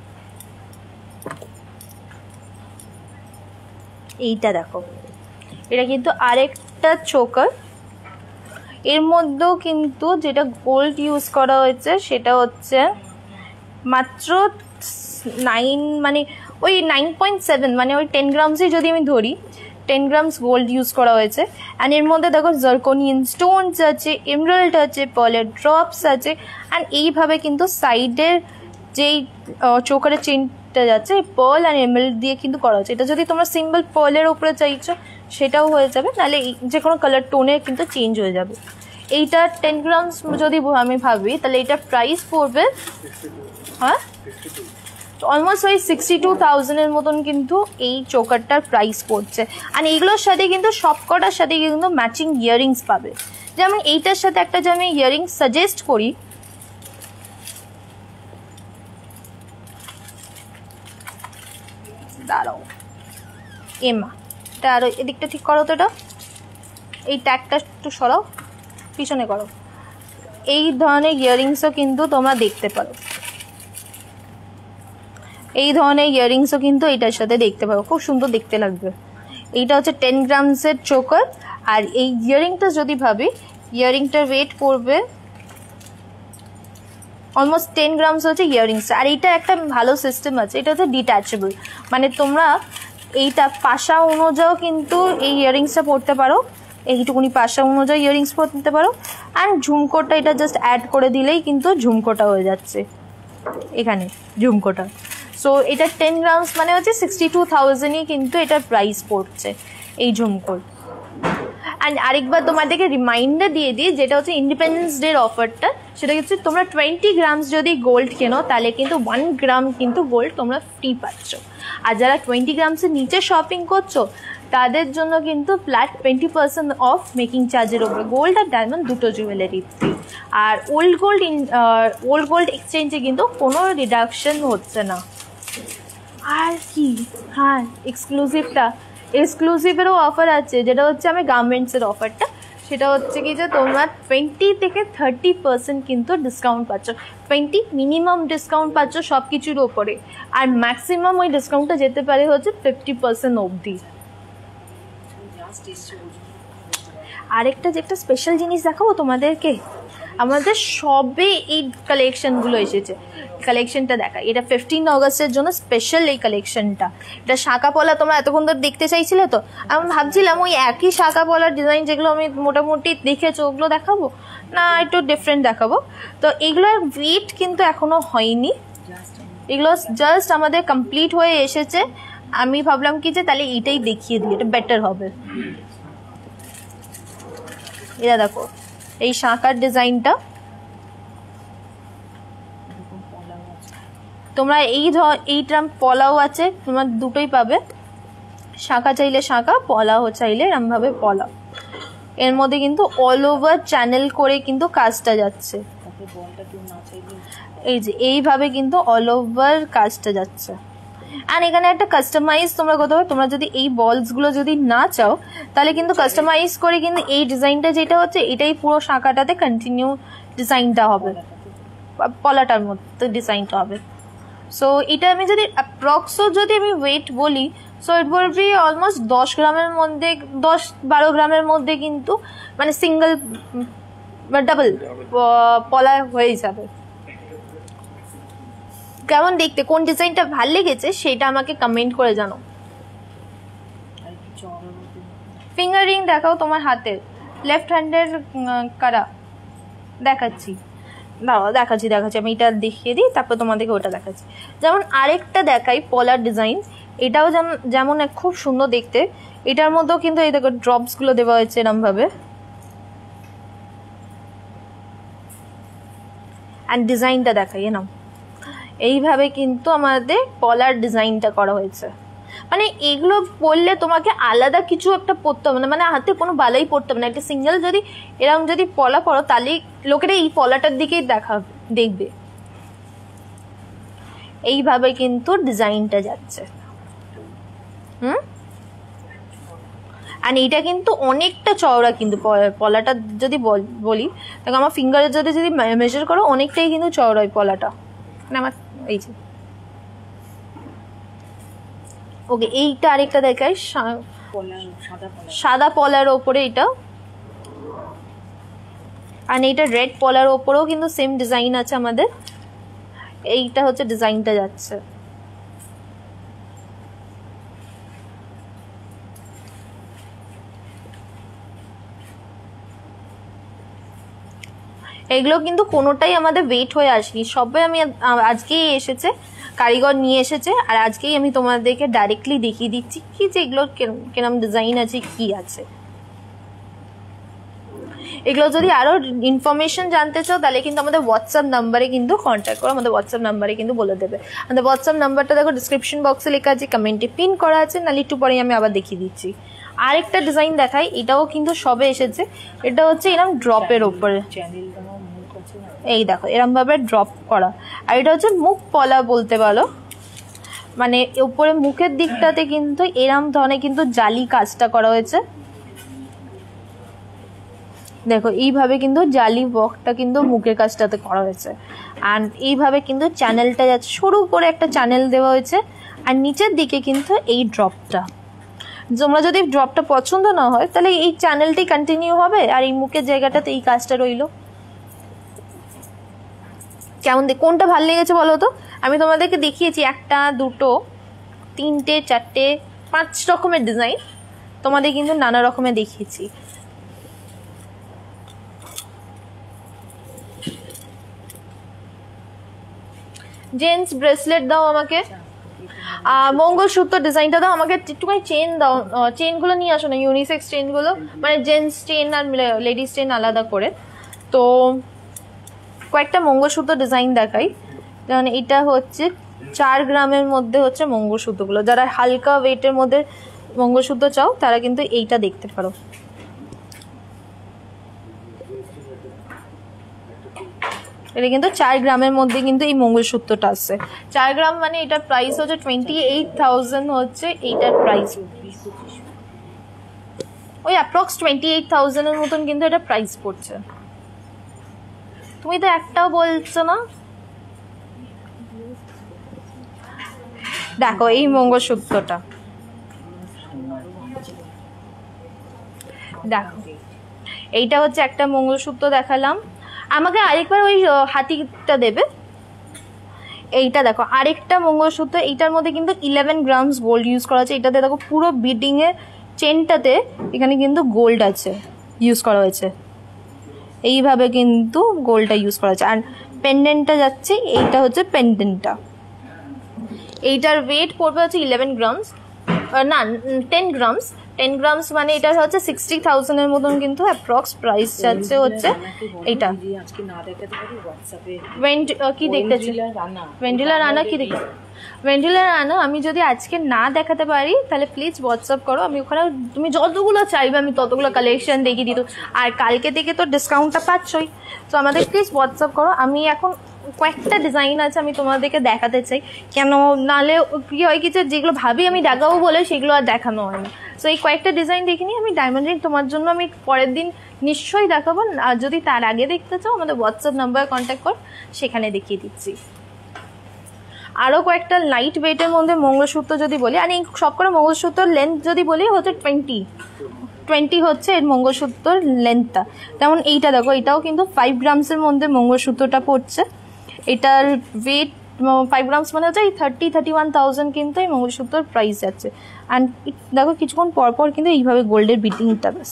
এইটা দেখো, এটা কিন্তু আরেকটা চোকার, এর মধ্যেও কিন্তু যেটা গোল্ড ইউজ করা হয়েছে সেটা হচ্ছে মাত্র নাইন মানে ওই নাইন পয়েন্ট সেভেন মানে ওই টেন গ্রামসই যদি আমি ধরি, টেন গ্রামস গোল্ড ইউজ করা হয়েছে। অ্যান্ড এর মধ্যে দেখো জার্কোনিয়ান স্টোনস আছে, এমরাল্ড আছে, পার্লের ড্রপস আছে। অ্যান্ড এইভাবে কিন্তু সাইডের যেই চোকারের চেনটা যাচ্ছে পার্ল অ্যান্ড এমরাল্ড দিয়ে কিন্তু করা হচ্ছে। এটা যদি তোমরা সিম্পল পার্লের উপরে চাইছো সেটাও হয়ে যাবে, নাহলে যে কোনো কালার টোনের কিন্তু চেঞ্জ হয়ে যাবে। এইটা টেন গ্রামস যদি আমি ভাবি তাহলে এটার প্রাইস পড়বে, হ্যাঁ অলমোস্ট ওই সিক্সটি টু থাউজেন্ডের মতন কিন্তু এই চোকারটার প্রাইস পড়ছে। আর এইগুলোর সাথে কিন্তু সবকটার সাথে কিন্তু ম্যাচিং ইয়াররিংস পাবে। যেমন এইটার সাথে একটা যে আমি ইয়াররিংস সাজেস্ট করি, দাঁড়াও এমা, এটা আরো এদিকটা ঠিক করো তো, এটা এই ট্যাগটা একটু সরাও, পিছনে করো। এই ধরনের ইয়াররিংসও কিন্তু তোমরা দেখতে পারো, এই ধরনের ইয়াররিংসও কিন্তু এটার সাথে দেখতে পারো, খুব সুন্দর দেখতে লাগবে। এইটা হচ্ছে টেন গ্রামসের চোকার। আর এই ইয়াররিংটা যদি ভাবি, ইয়াররিংটার ওয়েট পড়বে অলমোস্ট টেন গ্রামস হচ্ছে ইয়াররিংস। আর এইটা একটা ভালো সিস্টেম আছে, এটা হচ্ছে ডিট্যাচেবল, মানে তোমরা এইটা পাশা অনুযায়ীও কিন্তু এই ইয়াররিংসটা পড়তে পারো, এইটুকুনি পাশা অনুযায়ী ইয়াররিংস পড়তে পারো। অ্যান্ড ঝুমকোটা এটা জাস্ট অ্যাড করে দিলেই কিন্তু ঝুমকোটা হয়ে যাচ্ছে এখানে, ঝুমকোটা। সো এটা টেন গ্রামস মানে হচ্ছে সিক্সটি টু থাউজেন্ডই কিন্তু এটার প্রাইস পড়ছে এই ঝুমকোর। অ্যান্ড আরেকবার তোমাদেরকে রিমাইন্ডার দিয়ে দিই, যেটা হচ্ছে ইন্ডিপেন্ডেন্স ডের অফারটা, সেটা হচ্ছে তোমরা টোয়েন্টি গ্রামস যদি গোল্ড কেনো তাহলে কিন্তু ওয়ান গ্রাম কিন্তু গোল্ড তোমরা ফ্রি পাচ্ছ। আর যারা টোয়েন্টি গ্রামসের নিচে শপিং করছো তাদের জন্য কিন্তু flat twenty percent off making চার্জের ওপরে গোল্ড আর ডায়মন্ড দুটো জুয়েলারি ফ্রি। আর ওল্ড গোল্ড ওল্ড গোল্ড এক্সচেঞ্জে কিন্তু কোনো রিডাকশন হচ্ছে না। আর কি, হ্যাঁ এক্সক্লুসিভটা, এক্সক্লুসিভেরও অফার আছে, যেটা হচ্ছে আমি গার্মেন্টসের অফারটা, সেটা হচ্ছে কি যে তোমরা টোয়েন্টি থেকে থার্টি পার্সেন্ট কিন্তু ডিসকাউন্ট পাচ্ছ। টোয়েন্টি মিনিমাম ডিসকাউন্ট পাচ্ছ সব কিছুর ওপরে, আর ম্যাক্সিমাম ওই ডিসকাউন্টটা যেতে পারে হচ্ছে ফিফটি পার্সেন্ট অবধি। আরেকটা যে একটা স্পেশাল জিনিস দেখাবো তোমাদেরকে, আমাদের সবে এই কালেকশনগুলো এসেছে, কালেকশনটা দেখা, এটা ফিফটিন অগস্টের জন্য স্পেশাল এই কালেকশনটা। এটা শাঁকা পলা তোমরা এতক্ষণ ধরে দেখতে চাইছিলে, তো আমি ভাবছিলাম ওই একই শাঁকা পলার ডিজাইন যেগুলো আমি মোটামুটি দেখেছো ওগুলো দেখাবো না, একটু ডিফারেন্ট দেখাবো। তো এগুলোর ওয়েট কিন্তু এখনো হয়নি, এগুলো জাস্ট আমাদের কমপ্লিট হয়ে এসেছে। আমি ভাবলাম কি যে তাহলে এইটাই দেখিয়ে দিই, এটা বেটার হবে। এটা দেখো এই শাঁকার ডিজাইনটা, তোমরা এই ধর এইটা পলাও আছে, তোমরা দুটোই পাবে, শাঁকা চাইলে শাঁকা, পলাও চাইলে এরমভাবে পলাও। এর মধ্যে কিন্তু অল ওভার চ্যানেল করে কিন্তু কাজটা যাচ্ছে, এই যে এইভাবে কিন্তু অল ওভার কাজটা যাচ্ছে। আর এখানে একটা কাস্টমাইজ তোমরা করতে পারো, তোমরা যদি এই বলসগুলো যদি না চাও তাহলে কিন্তু কাস্টমাইজ করে কিন্তু এই ডিজাইনটা যেটা হচ্ছে এটাই পুরো শাঁকাটাতে কন্টিনিউ ডিজাইনটা হবে, পলাটার মধ্যে ডিজাইনটা হবে। সো এটা আমি যদি অ্যাপ্রক্সও যদি আমি ওয়েট বলি, so it will be almost দশ গ্রামের মধ্যে, দশ বারো গ্রামের মধ্যে কিন্তু মানে সিঙ্গেল বা ডাবল পলা হয়ে যাবে। কেমন দেখতে, কোন ডিজাইনটা ভাল লেগেছে সেটা আমাকে কমেন্ট করে জানো। ফিঙ্গার রিং দেখাও তোমার হাতের, লেফট হ্যান্ডের কারা দেখাচ্ছি, দাঁড়াও দেখাচ্ছি দেখাচ্ছি আমি এটা দেখিয়ে দিই, তারপর তোমাদেরকে ওটা দেখাচ্ছি। যেমন আরেকটা দেখাই পলার ডিজাইন, এটাও যেমন যেমন খুব সুন্দর দেখতে, এটার মধ্যেও কিন্তু এই দেখো ড্রপসগুলো দেওয়া হয়েছে এরমভাবে। অ্যান্ড ডিজাইনটা দেখাই নাও, এইভাবে কিন্তু আমাদের পলার ডিজাইনটা করা হয়েছে। মানে এগুলো পরলে তোমাকে আলাদা কিছু একটা পরতে হবে না, মানে হাতে কোনো বালাই পরতে হবে না, একটা সিঙ্গেল যদি এরকম যদি পলা পরো তাহলে লোকেরা এই পলাটার দিকেই দেখা দেখবে। এইভাবে কিন্তু ডিজাইনটা যাচ্ছে। হুম, আর এইটা কিন্তু অনেকটা চওড়া, কিন্তু পলাটা যদি বলি দেখো আমার ফিঙ্গারের যদি যদি মেজার করো অনেকটাই কিন্তু চওড়া ওই পলাটা, মানে আমার এই যে ওকে। এইটা আরেকটা দেখাই, সাদা পলার ওপরে এটা, আর এইটা রেড পলার ওপরেও কিন্তু সেম ডিজাইন আছে আমাদের। এইটা হচ্ছে ডিজাইনটা যাচ্ছে। এগুলো কিন্তু কোনোটাই আমাদের ওয়েট হয়ে আসেনি, সবাই আমি আজকেই এসেছে, কারিগর নিয়ে এসেছে, আর আজকেই আমি তোমাদেরকে ডাইরেক্টলি দেখিয়ে দিচ্ছি কি যে এগুলোর কিরম ডিজাইন আছে, কি আছে। এগুলো যদি আরও ইনফরমেশন জানতে চাও তাহলে কিন্তু আমাদের হোয়াটসঅ্যাপ নাম্বারে কিন্তু কন্ট্যাক্ট করো, আমাদের হোয়াটসঅ্যাপ নাম্বারে কিন্তু বলে দেবে। আমাদের হোয়াটসঅ্যাপ নাম্বারটা দেখো ডিসক্রিপশন বক্সে লেখা আছে, কমেন্টে পিন করা আছে, নাহলে একটু পরেই আমি আবার দেখিয়ে দিচ্ছি। আরেকটা ডিজাইন দেখাই, এটাও কিন্তু সবে এসেছে। এটা হচ্ছে এরকম ড্রপের ওপরে, এই দেখো এরকম ভাবে ড্রপ করা। আর এটা হচ্ছে মুখ পলা বলতে পারো, মানে উপরে মুখের দিকটাতে কিন্তু এরম ধরনের কিন্তু জালি কাজটা করা হয়েছে। দেখো এইভাবে কিন্তু জালি ওয়ার্কটা কিন্তু মুখের কাজটাতে করা হয়েছে। আর এইভাবে কিন্তু চ্যানেলটা যাচ্ছে, সরু করে একটা চ্যানেল দেওয়া হয়েছে। আর নিচের দিকে কিন্তু এই ড্রপটা, তোমরা যদি ড্রপটা পছন্দ না হয় তাহলে এই চ্যানেলটাই কন্টিনিউ হবে, আর এই মুখের জায়গাটাতে এই কাজটা রইলো। কেমন দেখ, কোনটা ভালো লেগেছে বলো তো? আমি তোমাদেরকে দেখিয়েছি একটা, দুটো, তিনটে, চারটে, পাঁচ রকমের ডিজাইন তোমাদের কিন্তু নানা রকমের দেখিয়েছি। জেন্টস ব্রেসলেট দাও আমাকে, মঙ্গলসূত্র ডিজাইনটা দাও আমাকে, একটুখানি চেন দাও, চেনগুলো নিয়ে আসো না, ইউনিসেক্স চেনগুলো, মানে জেন্টস চেন আর লেডিস চেন আলাদা করে। তো কয়েকটা মঙ্গলসূত্র ডিজাইন দেখাই, যেমন এটা হচ্ছে চার গ্রামের মধ্যে হচ্ছে মঙ্গলসূত্রগুলো। যারা হালকা ওয়েটের মধ্যে মঙ্গলসূত্র চাও তারা কিন্তু এইটা দেখতে পারো। এটা কিন্তু চার গ্রামের মধ্যে কিন্তু এই মঙ্গলসূত্রটা আছে। চার গ্রাম মানে এটার প্রাইস হচ্ছে টোয়েন্টি এইট থাউজেন্ড হচ্ছে এইটার প্রাইস, ওই অ্যাপ্রক্স টোয়েন্টি এইট থাউজেন্ডের মতন কিন্তু এটা প্রাইস পড়ছে। তুমি তো একটাও বলছো না। দেখো এই মঙ্গলসূত্রটা দেখো, এইটা হচ্ছে একটা মঙ্গলসূত্র দেখালাম। আমাকে আরেকবার ওই হাতিটা দেবে। এইটা দেখো আরেকটা মঙ্গলসূত্র, এইটার মধ্যে কিন্তু ইলেভেন গ্রামস গোল্ড ইউজ করা আছে। এটাতে দেখো পুরো বিডিং এ চেনটাতে এখানে কিন্তু গোল্ড আছে, ইউজ করা হয়েছে। এইভাবে কিন্তু গোল্ডটা ইউজ করা হয়েছে। আর পেন্ডেন্টটা যাচ্ছে, এইটা হচ্ছে পেন্ডেন্টটা। এইটার ওয়েট পড়বে হচ্ছে ইলেভেন গ্রামস, না টেন গ্রামস। টেন গ্রামস মানে এটা হচ্ছে সিক্সটি থাউজেন্ডের মতন কিন্তু অ্যাপ্রক্স প্রাইস যাচ্ছে হচ্ছে এইটা। কি দেখতেছি ভেন্ডিলা রানা, কি দেখতে ভেন্ডিলা রানা আমি যদি আজকে না দেখাতে পারি তাহলে প্লিজ হোয়াটসঅ্যাপ করো, আমি ওখানে তুমি যতগুলো চাইবে আমি ততগুলো কালেকশন দেখিয়ে দিত। আর কালকে থেকে তো ডিসকাউন্টটা পাচ্ছই, তো আমাদের প্লিজ হোয়াটসঅ্যাপ করো। আমি এখন কয়েকটা ডিজাইন আছে আমি তোমাদেরকে দেখাতে চাই, কেন নালে কি হয় কিছু যেগুলো ভাবি আমি দেখাবো বলে সেগুলো আর দেখানো হয় না। তো এই কয়েকটা ডিজাইন দেখে নিই। আমি ডায়মন্ড রিং তোমার জন্য আমি পরের দিন নিশ্চয়ই দেখাবো, আর যদি তার আগে দেখতে চাও আমাদের হোয়াটসঅ্যাপ নাম্বারে কন্ট্যাক্ট কর, সেখানে দেখিয়ে দিচ্ছি। আরও কয়েকটা লাইট ওয়েটের মধ্যে মঙ্গলসূত্র যদি বলি, আর এই সবকটা মঙ্গলসূত্র লেন্থ যদি বলি হচ্ছে টোয়েন্টি টোয়েন্টি হচ্ছে এর মঙ্গলসূত্রর লেন্থটা। যেমন এইটা দেখো, এটাও কিন্তু ফাইভ গ্রামসের মধ্যে মঙ্গলসূত্রটা পড়ছে। এটার ওয়েট ফাইভ গ্রামস মানে হচ্ছে এই থার্টি থার্টি ওয়ান থাউজেন্ড কিন্তু এই মঙ্গলসূত্রর প্রাইস যাচ্ছে। অ্যান্ড দেখো কিছুক্ষণ পর পর কিন্তু এইভাবে গোল্ডের বিটিংটা ব্যাস।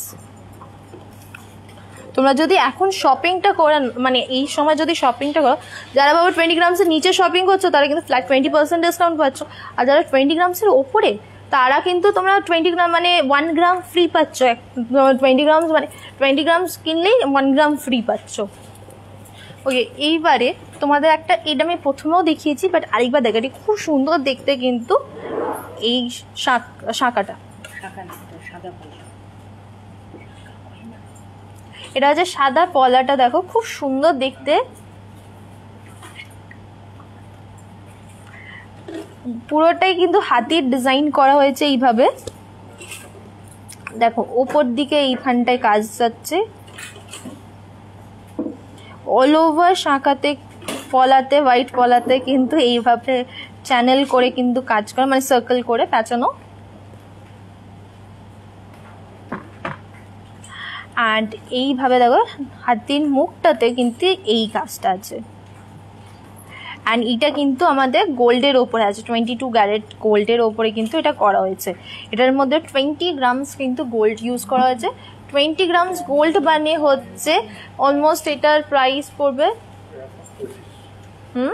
তোমরা যদি এখন শপিংটা করেন, মানে এই সময় যদি শপিংটা করো, যারা বাবা টোয়েন্টি গ্রামসের নিচে শপিং করছো তারা কিন্তু ফ্ল্যাট টোয়েন্টি পার্সেন্ট ডিসকাউন্ট পাচ্ছ। আর যারা টোয়েন্টি গ্রামসের ওপরে তারা কিন্তু তোমরা টোয়েন্টি গ্রাম মানে ওয়ান গ্রাম ফ্রি পাচ্ছ। টোয়েন্টি গ্রামস মানে টোয়েন্টি গ্রামস কিনলেই ওয়ান গ্রাম ফ্রি পাচ্ছ। ওকে, এইবারে তোমাদের একটা, এটা আমি প্রথমেও দেখিয়েছি বাট আরেকবার দেখাটি, খুব সুন্দর দেখতে কিন্তু এই শাঁখাটা। এটা হচ্ছে সাদা পলাটা, দেখো খুব সুন্দর দেখতে। পুরোটাই কিন্তু হাতির ডিজাইন করা হয়েছে এইভাবে। দেখো ওপর দিকে এইখানটায় কাজ যাচ্ছে, অল ওভার শাঁখাতে পলাতে হোয়াইট পলাতে কিন্তু এইভাবে চ্যানেল করে কিন্তু কাজ করে, মানে সার্কেল করে প্যাঁচানো। অ্যান্ড এইভাবে দেখো হাতির মুখটাতে কিন্তু এই কাজটা আছে। অ্যান্ড এটা কিন্তু আমাদের গোল্ডের ওপরে আছে, টোয়েন্টি টু ক্যারেট গোল্ডের ওপরে কিন্তু এটা করা হয়েছে। এটার মধ্যে টোয়েন্টি গ্রামস কিন্তু গোল্ড ইউজ করা হয়েছে। টোয়েন্টি গ্রামস গোল্ড মানে হচ্ছে অলমোস্ট এটার প্রাইস পড়বে hmm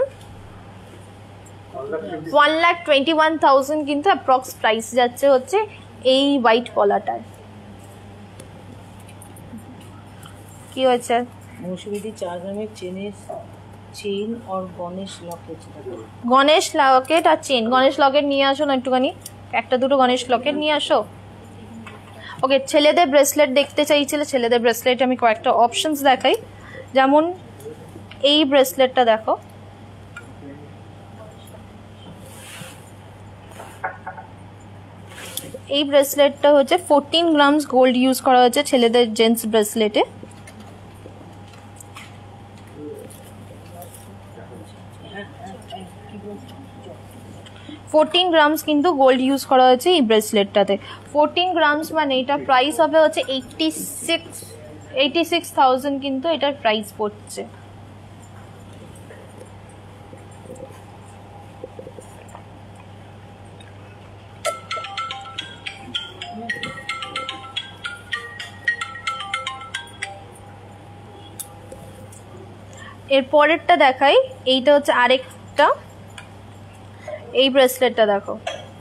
one lakh twenty one thousand কিন্তু অ্যাপ্রক্স প্রাইস যাচ্ছে হচ্ছে এই হোয়াইট পলাটার। কি হয়েছে? মৌসুমীদি চার গ্রামের চেনের চেন আর গণেশ লকেট। গণেশ লকেট আর চেন, গণেশ লকেট নিয়ে আসো না একটুখানি, একটা দুটো গণেশ লকেট নিয়ে আসো। ওকে, ছেলেদের ব্রেসলেট দেখতে চাইছিলে, ছেলেদের ব্রেসলেট আমি কয়েকটা অপশনস দেখাই। যেমন এই ব্রেসলেটটা দেখো, এই ব্রেসলেটটা হচ্ছে ফোরটিন গ্রামস গোল্ড ইউজ করা হয়েছে ছেলেদের জেন্টস ব্রেসলেটে। ফোরটিন গ্রামস কিন্তু গোল্ড ইউজ করা হয়েছে এই ব্রেসলেটটাতে। ফোরটিন গ্রামস মানে এটা প্রাইস হবে হচ্ছে eighty six eighty six thousand কিন্তু এটার প্রাইস পড়ছে। এর পরেরটা দেখাই, এইটা হচ্ছে আরেকটা, এই ব্রেসলেটটা দেখো,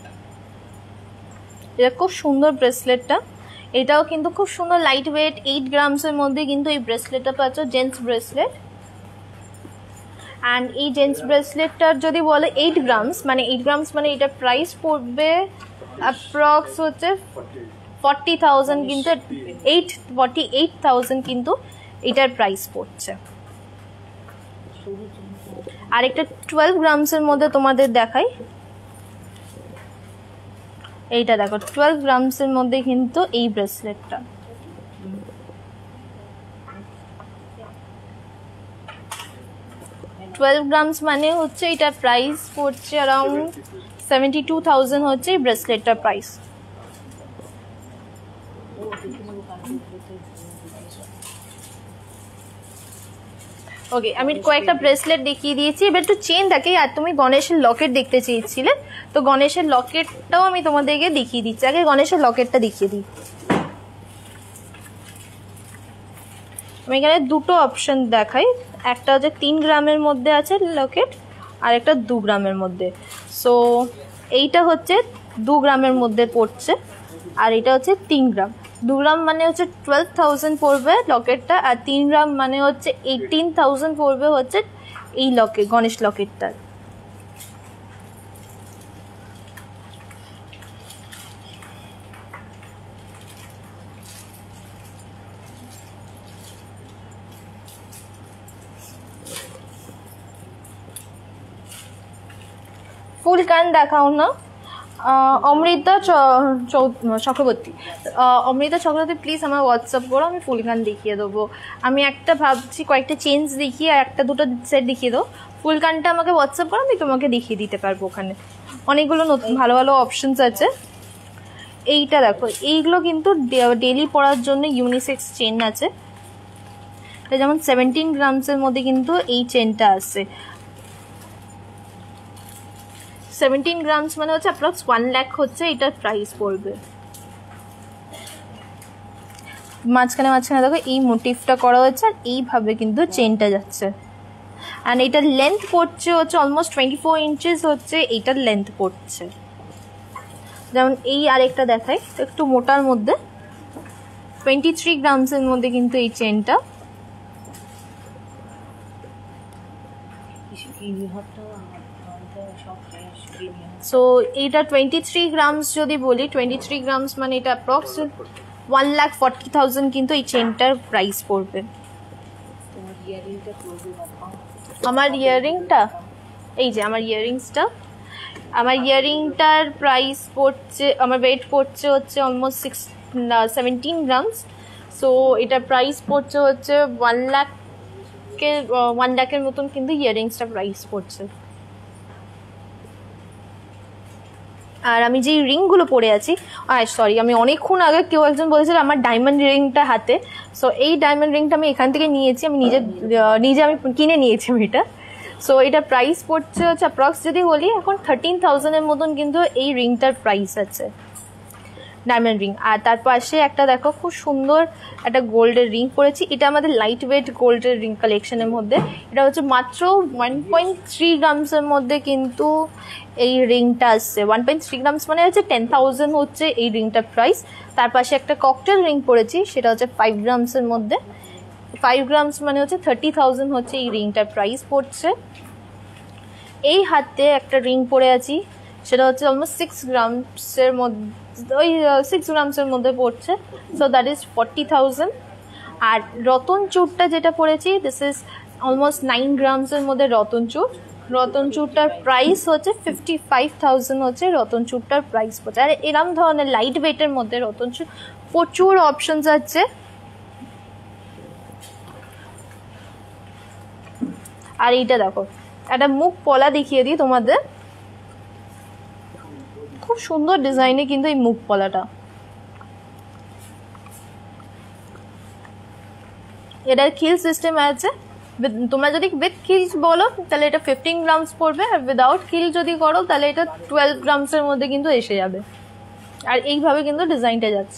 এটা খুব সুন্দর ব্রেসলেটটা, এটাও কিন্তু খুব সুন্দর লাইট ওয়েট, এইট গ্রামসের মধ্যে কিন্তু এই ব্রেসলেটটা পাচ্ছ, জেন্টস ব্রেসলেট। অ্যান্ড এই জেন্টস ব্রেসলেটটার যদি বলে এইট গ্রামস মানে এইট গ্রামস মানে এটার প্রাইস পড়বে অ্যাপ্রক্স হচ্ছে ফর্টি থাউজেন্ড, কিন্তু এইট ফর্টি এইট থাউজেন্ড কিন্তু এটার প্রাইস পড়ছে। আর একটা টুয়েলভ গ্রামসের মধ্যে তোমাদের দেখাই, এইটা দেখো, টুয়েলভ গ্রামসের মধ্যে কিন্তু এই ব্রেসলেটটা, টুয়েলভ গ্রামস মানে হচ্ছে এটা প্রাইস পড়ছে অ্যারাউন্ড সেভেন্টি টু থাউজেন্ড হচ্ছে এই ব্রেসলেটটার প্রাইস। ওকে, আমি কয়েকটা ব্রেসলেট দেখিয়ে দিয়েছি, এবার একটু চেন দেখে। আর তুমি গণেশের লকেট দেখতে চেয়েছিলে, তো গণেশের লকেটটাও আমি তোমাদেরকে দেখিয়ে দিচ্ছি। আগে গণেশের লকেটটা দেখিয়ে দিই। আমি এখানে দুটো অপশন দেখাই, একটা হচ্ছে তিন গ্রামের মধ্যে আছে লকেট, আর একটা দু গ্রামের মধ্যে। সো এইটা হচ্ছে দু গ্রামের মধ্যে পড়ছে, আর এটা হচ্ছে তিন গ্রাম। দু গ্রাম মানে হচ্ছে টুয়েলভ থাউজেন্ড পড়বে লকেটটা, আর তিন গ্রাম মানে হচ্ছে এইটিন থাউজেন্ড পড়বে হচ্ছে এই লকেট, গণেশ লকেটটার। ফুল কান দেখাও না। অমৃতা চক্রবর্তী, অমৃতা চক্রবর্তী প্লিজ আমার হোয়াটসঅ্যাপ করো, আমি ফুল কান দেখিয়ে দেবো। আমি একটা ভাবছি কয়েকটা চেঞ্জ দেখিয়ে আর একটা দুটো সেট দেখিয়ে দেবো। ফুল কানটা আমাকে হোয়াটসঅ্যাপ করো, আমি তোমাকে দেখিয়ে দিতে পারবো। ওখানে অনেকগুলো নতুন ভালো ভালো অপশনস আছে। এইটা দেখো, এইগুলো কিন্তু ডেলি পরার জন্য ইউনিসেক্স চেন আছে। এটা যেমন সেভেন্টিন গ্রামসের মধ্যে কিন্তু এই চেনটা আছে। সেভেন্টিন গ্রামস মানে হচ্ছে অ্যাপ্রক্স ওয়ান লাখ হচ্ছে এটার প্রাইস পড়বে। মাঝখানে মাঝখানে দেখো এই মোটিভটা করা হয়েছে, আর এইভাবে কিন্তু চেনটা যাচ্ছে। অ্যান্ড এটার লেন্থ পড়ছে হচ্ছে অলমোস্ট টোয়েন্টি ফোর ইঞ্চেস হচ্ছে এইটার লেন্থ পড়ছে। যেমন এই আরেকটা দেখাই, একটু মোটার মধ্যে, টোয়েন্টি থ্রি গ্রামসের মধ্যে কিন্তু এই চেনটা। সো এইটা টোয়েন্টি থ্রি গ্রামস যদি বলি, টোয়েন্টি থ্রি গ্রামস মানে এটা approx one lakh forty thousand কিন্তু এই চেনটার প্রাইস পড়বে। আমার ইয়াররিংটা, এই যে আমার ইয়াররিংসটা, আমার ইয়াররিংটার প্রাইস পড়ছে, আমার ওয়েট পড়ছে হচ্ছে almost six seventeen grams. So এটার প্রাইস পড়ছে হচ্ছে ওয়ান লাখের ওয়ান লাখের মতন কিন্তু ইয়াররিংসটা প্রাইস পড়ছে। আর আমি যেই রিংগুলো পরে আছি, আর সরি আমি অনেকক্ষণ আগে কেউ একজন বলেছিল আমার ডায়মন্ড রিংটা হাতে। সো এই ডায়মন্ড রিংটা আমি এখান থেকে নিয়েছি, আমি নিজে নিজে আমি কিনে নিয়েছি আমি এটা। সো এটা প্রাইস পড়ছে হচ্ছে অ্যাপ্রক্স যদি বলি এখন থার্টিন থাউজেন্ডের মতন কিন্তু এই রিংটার প্রাইস আছে, ডায়মন্ড রিং। আর তার পাশে একটা দেখো খুব সুন্দর একটা গোল্ডের রিং পরেছি, এটা আমাদের লাইট ওয়েট গোল্ডের রিং কালেকশনের মধ্যে। এটা হচ্ছে মাত্র ওয়ান পয়েন্ট থ্রি গ্রামসের মধ্যে কিন্তু এই রিংটা আসছে। ওয়ান পয়েন্ট থ্রি গ্রামস মানে হচ্ছে টেন থাউজেন্ড হচ্ছে এই রিংটার প্রাইস। তার পাশে একটা ককটেল রিং পরেছি, সেটা হচ্ছে ফাইভ গ্রামসের মধ্যে। ফাইভ গ্রামস মানে হচ্ছে থার্টি থাউজেন্ড হচ্ছে এই রিংটার প্রাইস পড়ছে। এই হাতে একটা রিং পরে আছি, সেটা হচ্ছে অলমোস্ট সিক্স গ্রামসের মধ্যে, ওই সিক্স গ্রামসের মধ্যে পড়ছে, so that is forty thousand. আর রতন চূড়টা যেটা পড়েছি, দিস ইজ অলমোস্ট নাইন গ্রামসের মধ্যে রতন চূড়। রতন চূড়টার প্রাইস হচ্ছে ফিফটি ফাইভ থাউজেন্ড হচ্ছে রতন চূড়টার প্রাইস পড়ছে। আর এরম ধরনের লাইট ওয়েটের মধ্যে রতন চূড় প্রচুর অপশনস আছে। আর এইটা দেখো, একটা মুখ পলা দেখিয়ে দিই তোমাদের, খুব সুন্দর ডিজাইনে কিন্তু এই মুখ পলাটা। এটার খিল সিস্টেম আছে, তোমরা যদি উইথ খিল বলো তাহলে এটা ফিফটিন গ্রামস পড়বে, আর উইদাউট খিল যদি করো তাহলে এটা টুয়েলভ গ্রামসের মধ্যে কিন্তু এসে যাবে। আর এইভাবে কিন্তু ডিজাইনটা যাচ্ছে।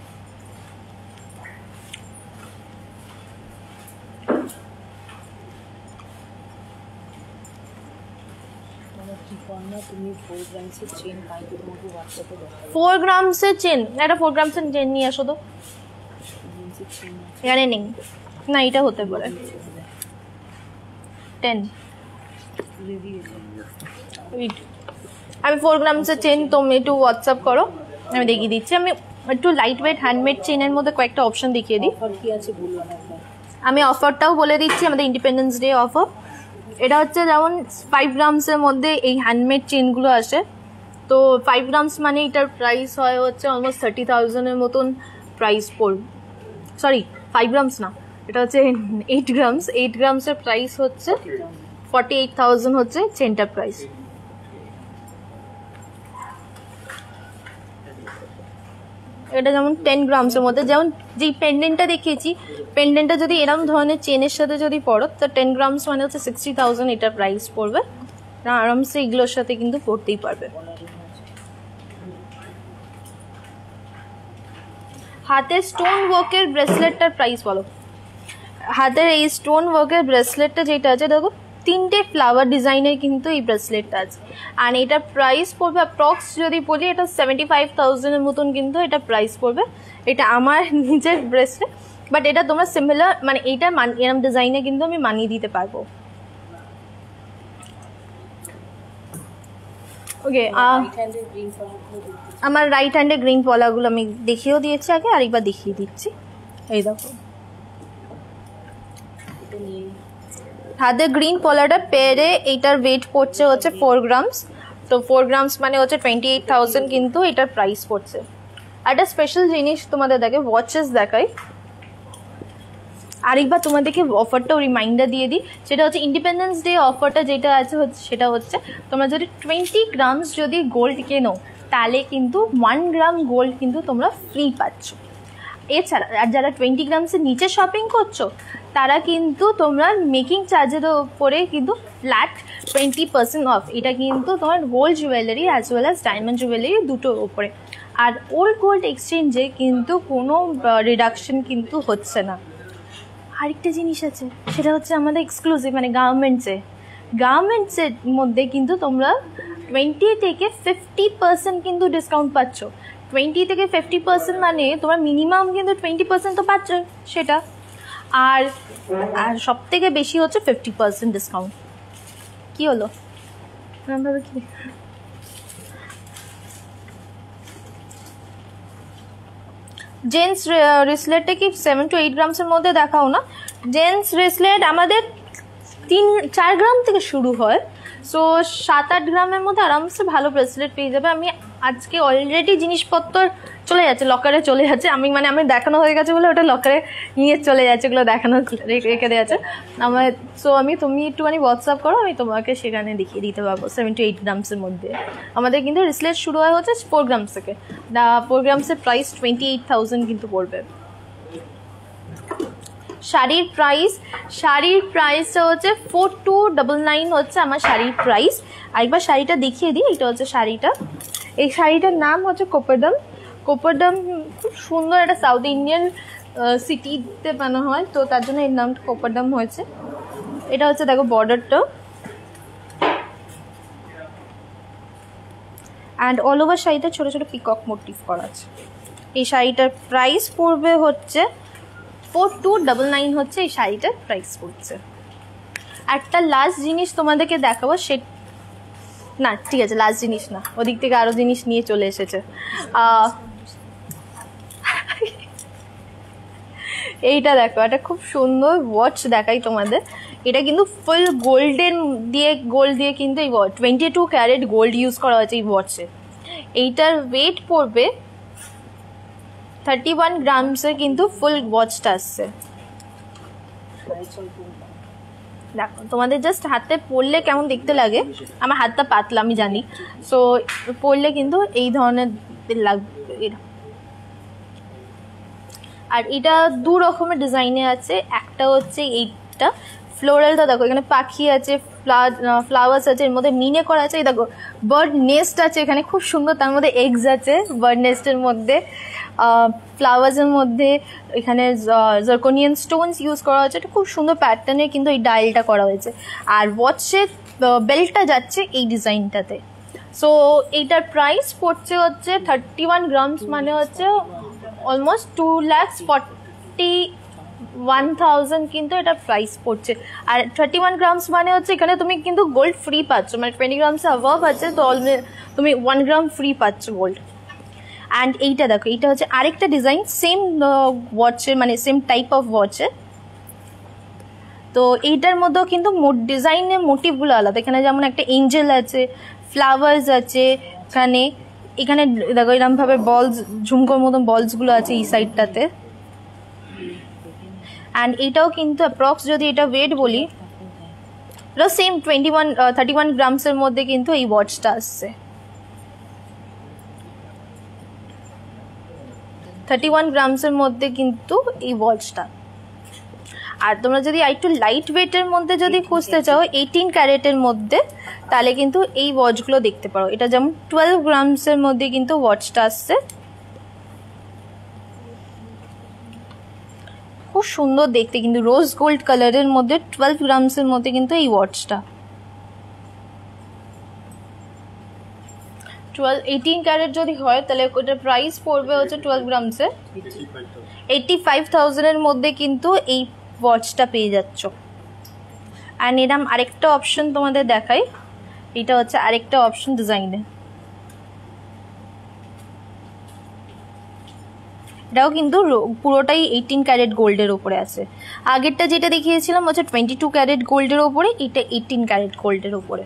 ফোর গ্রামসের চেন, একটা ফোর গ্রামসের চেন নিয়ে আসো তো, এখানে নেই না, এটা হতে পারে টেন। আমি ফোর গ্রামসের চেন তুমি একটু হোয়াটসঅ্যাপ করো, আমি দেখিয়ে দিচ্ছি। আমি একটু লাইট ওয়েট হ্যান্ডমেড চেনের মধ্যে কয়েকটা অপশন দেখিয়ে দিই। আমি অফারটাও বলে দিচ্ছি, আমাদের ইন্ডিপেন্ডেন্স ডে অফার। এটা হচ্ছে যেমন ফাইভ গ্রামসের মধ্যে এই হ্যান্ডমেড চেনগুলো আসে, তো ফাইভ গ্রামস মানে এটার প্রাইস হয় হচ্ছে অলমোস্ট থার্টি থাউজেন্ডের মতন প্রাইস পড়বে। সরি, ফাইভ গ্রামস না, এটা হচ্ছে এইট গ্রামস। এইট গ্রামসের প্রাইস হচ্ছে ফর্টি এইট থাউজেন্ড হচ্ছে চেনটার প্রাইস। এটা যেমন টেন গ্রামসের মধ্যে, যেমন যেই পেন্ডেন্টটা দেখিয়েছি, পেন্ডেন্টটা যদি এরকম ধরনের চেনের সাথে যদি পড়ো তো টেন গ্রামস মানে হচ্ছে সিক্সটি থাউজেন্ড এটার প্রাইস পড়বে। আরামসে এগুলোর সাথে কিন্তু পড়তেই পারবে। হাতের স্টোন ওয়ার্কের ব্রেসলেটটার প্রাইস বলো। হাতের এই স্টোন ওয়ার্কের ব্রেসলেটটা যেটা আছে, দেখো তিনটে ফ্লাওয়ার ডিজাইনের কিন্তু এই ব্রেসলেটটা আছে, আর এটার প্রাইস পড়বে অ্যাপ্রক্স যদি বলি এটা সেভেন্টি ফাইভ থাউজেন্ডের মতন কিন্তু এটা প্রাইস পড়বে। এটা আমার নিজের ব্রেসলেট, বাট এটা তোমরা সিমিলার মানে এইটা এরম ডিজাইনে কিন্তু আমি মানিয়ে দিতে পারবো। ওকে, আমার রাইট হ্যান্ডে গ্রিন পলাগুলো আমি দেখিয়েও দিয়েছি আগে, আরেকবার দেখিয়ে দিচ্ছি। এই দেখো, হাতে গ্রিন পলাটা পেরে এইটার ওয়েট পড়ছে হচ্ছে ফোর গ্রামস। তো ফোর গ্রামস মানে হচ্ছে টোয়েন্টি এইট থাউজেন্ড কিন্তু এটার প্রাইস পড়ছে। একটা স্পেশাল জিনিস তোমাদের দেখে ওয়াচেস দেখাই, আরেকবার তোমাদেরকে অফারটাও রিমাইন্ডার দিয়ে দিই, সেটা হচ্ছে ইন্ডিপেন্ডেন্স ডে অফারটা যেটা আছে হচ্ছে সেটা হচ্ছে তোমরা যদি টোয়েন্টি গ্রামস যদি গোল্ড কেনো তাহলে কিন্তু ওয়ান গ্রাম গোল্ড কিন্তু তোমরা ফ্রি পাচ্ছ। এছাড়া আর যারা টোয়েন্টি গ্রামসের নিচে শপিং করছো তারা কিন্তু তোমরা মেকিং চার্জের উপরে কিন্তু ফ্ল্যাট টোয়েন্টি পার্সেন্ট অফ, এটা কিন্তু তোমার gold jewellery as well as diamond jewellery দুটোর উপরে। আর ওল্ড গোল্ড এক্সচেঞ্জে কিন্তু কোনো রিডাকশন কিন্তু হচ্ছে না। আরেকটা জিনিস আছে, সেটা হচ্ছে আমাদের এক্সক্লুসিভ মানে গার্মেন্টসে, গার্মেন্টসের মধ্যে কিন্তু তোমরা টোয়েন্টি থেকে ফিফটি পার্সেন্ট কিন্তু ডিসকাউন্ট পাচ্ছ। টোয়েন্টি থেকে ফিফটি পার্সেন্ট মানে তোমার মিনিমাম কিন্তু টোয়েন্টি পার্সেন্ট তো পাচ্ছ সেটা, আর আর সব থেকে বেশি হচ্ছে ফিফটি পার্সেন্ট ডিসকাউন্ট। কী হলো কি জেন্টস রিসলেটটা কি সেভেন টু এইট গ্রামসের মধ্যে দেখাও না? জেন্টস রিসলেট আমাদের তিন চার গ্রাম থেকে শুরু হয়, সো সাত আট গ্রামের মধ্যে আরামসে ভালো ব্রেসলেট পেয়ে যাবে। আমি আজকে অলরেডি জিনিসপত্র চলে যাচ্ছে, লকারে চলে যাচ্ছে, আমি মানে আমি দেখানো হয়ে গেছে বলে ওটা লকারে নিয়ে চলে যাচ্ছে, ওগুলো দেখানো রেখে দেওয়া আছে আমার। সো আমি তুমি একটুখানি হোয়াটসঅ্যাপ করো, আমি তোমাকে সেখানে দেখিয়ে দিতে পারবো। সেভেন টু এইট গ্রামসের মধ্যে আমাদের কিন্তু রিসলেট শুরু হয় হচ্ছে ফোর গ্রামস থেকে। দা ফোর গ্রামসের প্রাইস টোয়েন্টি এইট থাউজেন্ড কিন্তু পড়বে। শাড়ির প্রাইস, শাড়ির প্রাইসটা হচ্ছে ফোর টু ডাবল নাইন হচ্ছে আমার শাড়ির প্রাইস। আরেকবার শাড়িটা দেখিয়ে দিই, এটা হচ্ছে শাড়িটা। এই শাড়িটার নাম হচ্ছে কোপারডাম। কোপারডাম খুব সুন্দর একটা সাউথ ইন্ডিয়ান সিটিতে বানানো হয়, তো তার জন্য এর নামটা কোপারডাম হয়েছে। এটা হচ্ছে দেখো বর্ডারটা, অ্যান্ড অল ওভার শাড়িতে ছোটো ছোটো পিকক মোটিভ করা আছে। এই শাড়িটার প্রাইস পড়বে হচ্ছে ফোর টু ডাবল নাইন হচ্ছে এই শাড়িটার প্রাইস পড়ছে। একটা লাস্ট জিনিস তোমাদেরকে দেখাবো, সে না ঠিক আছে লাস্ট জিনিস না, ওদিক থেকে আরো জিনিস নিয়ে চলে এসেছে। এইটা দেখো, এটা খুব সুন্দর ওয়াচ দেখাই তোমাদের। এটা কিন্তু ফুল গোল্ডেন দিয়ে গোল্ড দিয়ে কিন্তু এই watch twenty two carat gold use করা হয়েছে এই ওয়াচে। এইটার ওয়েট পড়বে থার্টি ওয়ান গ্রামসে কিন্তু ফুল ওয়াচটা আসছে। দেখো তোমাদের জাস্ট হাতে পরলে কেমন দেখতে লাগে, আমার হাতটা পাতলা আমি জানি, সো পরলে কিন্তু এই ধরনের লাগবে। আর এটা দু রকমের ডিজাইনে আছে, একটা হচ্ছে এইটা ফ্লোরালটা দেখো, এখানে পাখি আছে, ফ্লাওয়ার্স আছে, এর মধ্যে মিনে করা আছে। এই দেখো বার্ড নেস্ট আছে এখানে খুব সুন্দর, তার মধ্যে এগস আছে বার্ড নেস্টের মধ্যে, ফ্লাওয়ার্সের মধ্যে এখানে জার্কোনিয়ান স্টোনস ইউজ করা হয়েছে। এটা খুব সুন্দর প্যাটার্নে কিন্তু এই ডায়ালটা করা হয়েছে। আর ওয়াচের বেল্টটা যাচ্ছে এই ডিজাইনটাতে। সো এইটার প্রাইস পড়ছে হচ্ছে থার্টি ওয়ান গ্রামস মানে হচ্ছে almost two lakhs forty one thousand কিন্তু এটা প্রাইস পড়ছে। আর থার্টি ওয়ান গ্রামস মানে হচ্ছে এখানে তুমি কিন্তু গোল্ড ফ্রি পাচ্ছ, মানে টোয়েন্টি গ্রামস অ্যাভাব আছে তো তুমি ওয়ান গ্রাম ফ্রি পাচ্ছ গোল্ড। অ্যান্ড এইটা দেখো, এইটা হচ্ছে আরেকটা ডিজাইন সেম ওয়াচের, মানে সেম টাইপ অফ ওয়াচের। তো এইটার মধ্যেও কিন্তু ডিজাইনের মোটিভগুলো আলাদা। এখানে যেমন একটা এঞ্জেল আছে, ফ্লাওয়ার্স আছে, এখানে এখানে দেখো এরকমভাবে বলস, ঝুমকোর মতন বলসগুলো আছে এই সাইডটাতে। অ্যান্ড এটাও কিন্তু অ্যাপ্রক্স যদি এটা ওয়েট বলি, এটা same twenty one thirty one গ্রামসের মধ্যে কিন্তু এই ওয়াচটা আসছে। থার্টি ওয়ান গ্রামসের মধ্যে কিন্তু এই ওয়াচটা। আর তোমরা যদি একটু লাইট ওয়েটের মধ্যে যদি খুঁজতে চাও এইটিন ক্যারেটের মধ্যে, তাহলে কিন্তু এই ওয়াচগুলো দেখতে পারো। এটা যেমন টুয়েলভ গ্রামসের মধ্যে কিন্তু ওয়াচটা আসছে, খুব সুন্দর দেখতে কিন্তু রোজ গোল্ড কালারের মধ্যে টুয়েলভ গ্রামসের মধ্যে কিন্তু এই ওয়াচটা। টুয়েলভ এইটিন ক্যারেট যদি হয় তাহলে ওটার প্রাইস পড়বে হচ্ছে টুয়েলভ গ্রামসে এইটটি ফাইভ থাউজেন্ডের মধ্যে কিন্তু এই ওয়াচটা পেয়ে যাচ্ছ। অ্যান্ড এরম আরেকটা অপশন তোমাদের দেখাই, এটা হচ্ছে আরেকটা অপশন ডিজাইনে। এটাও কিন্তু পুরোটাই এইটিন ক্যারেট গোল্ডের ওপরে আছে। আগেরটা যেটা দেখিয়েছিলাম হচ্ছে টোয়েন্টি টু ক্যারেট গোল্ডের ওপরে, এটা এইটিন ক্যারেট গোল্ডের ওপরে।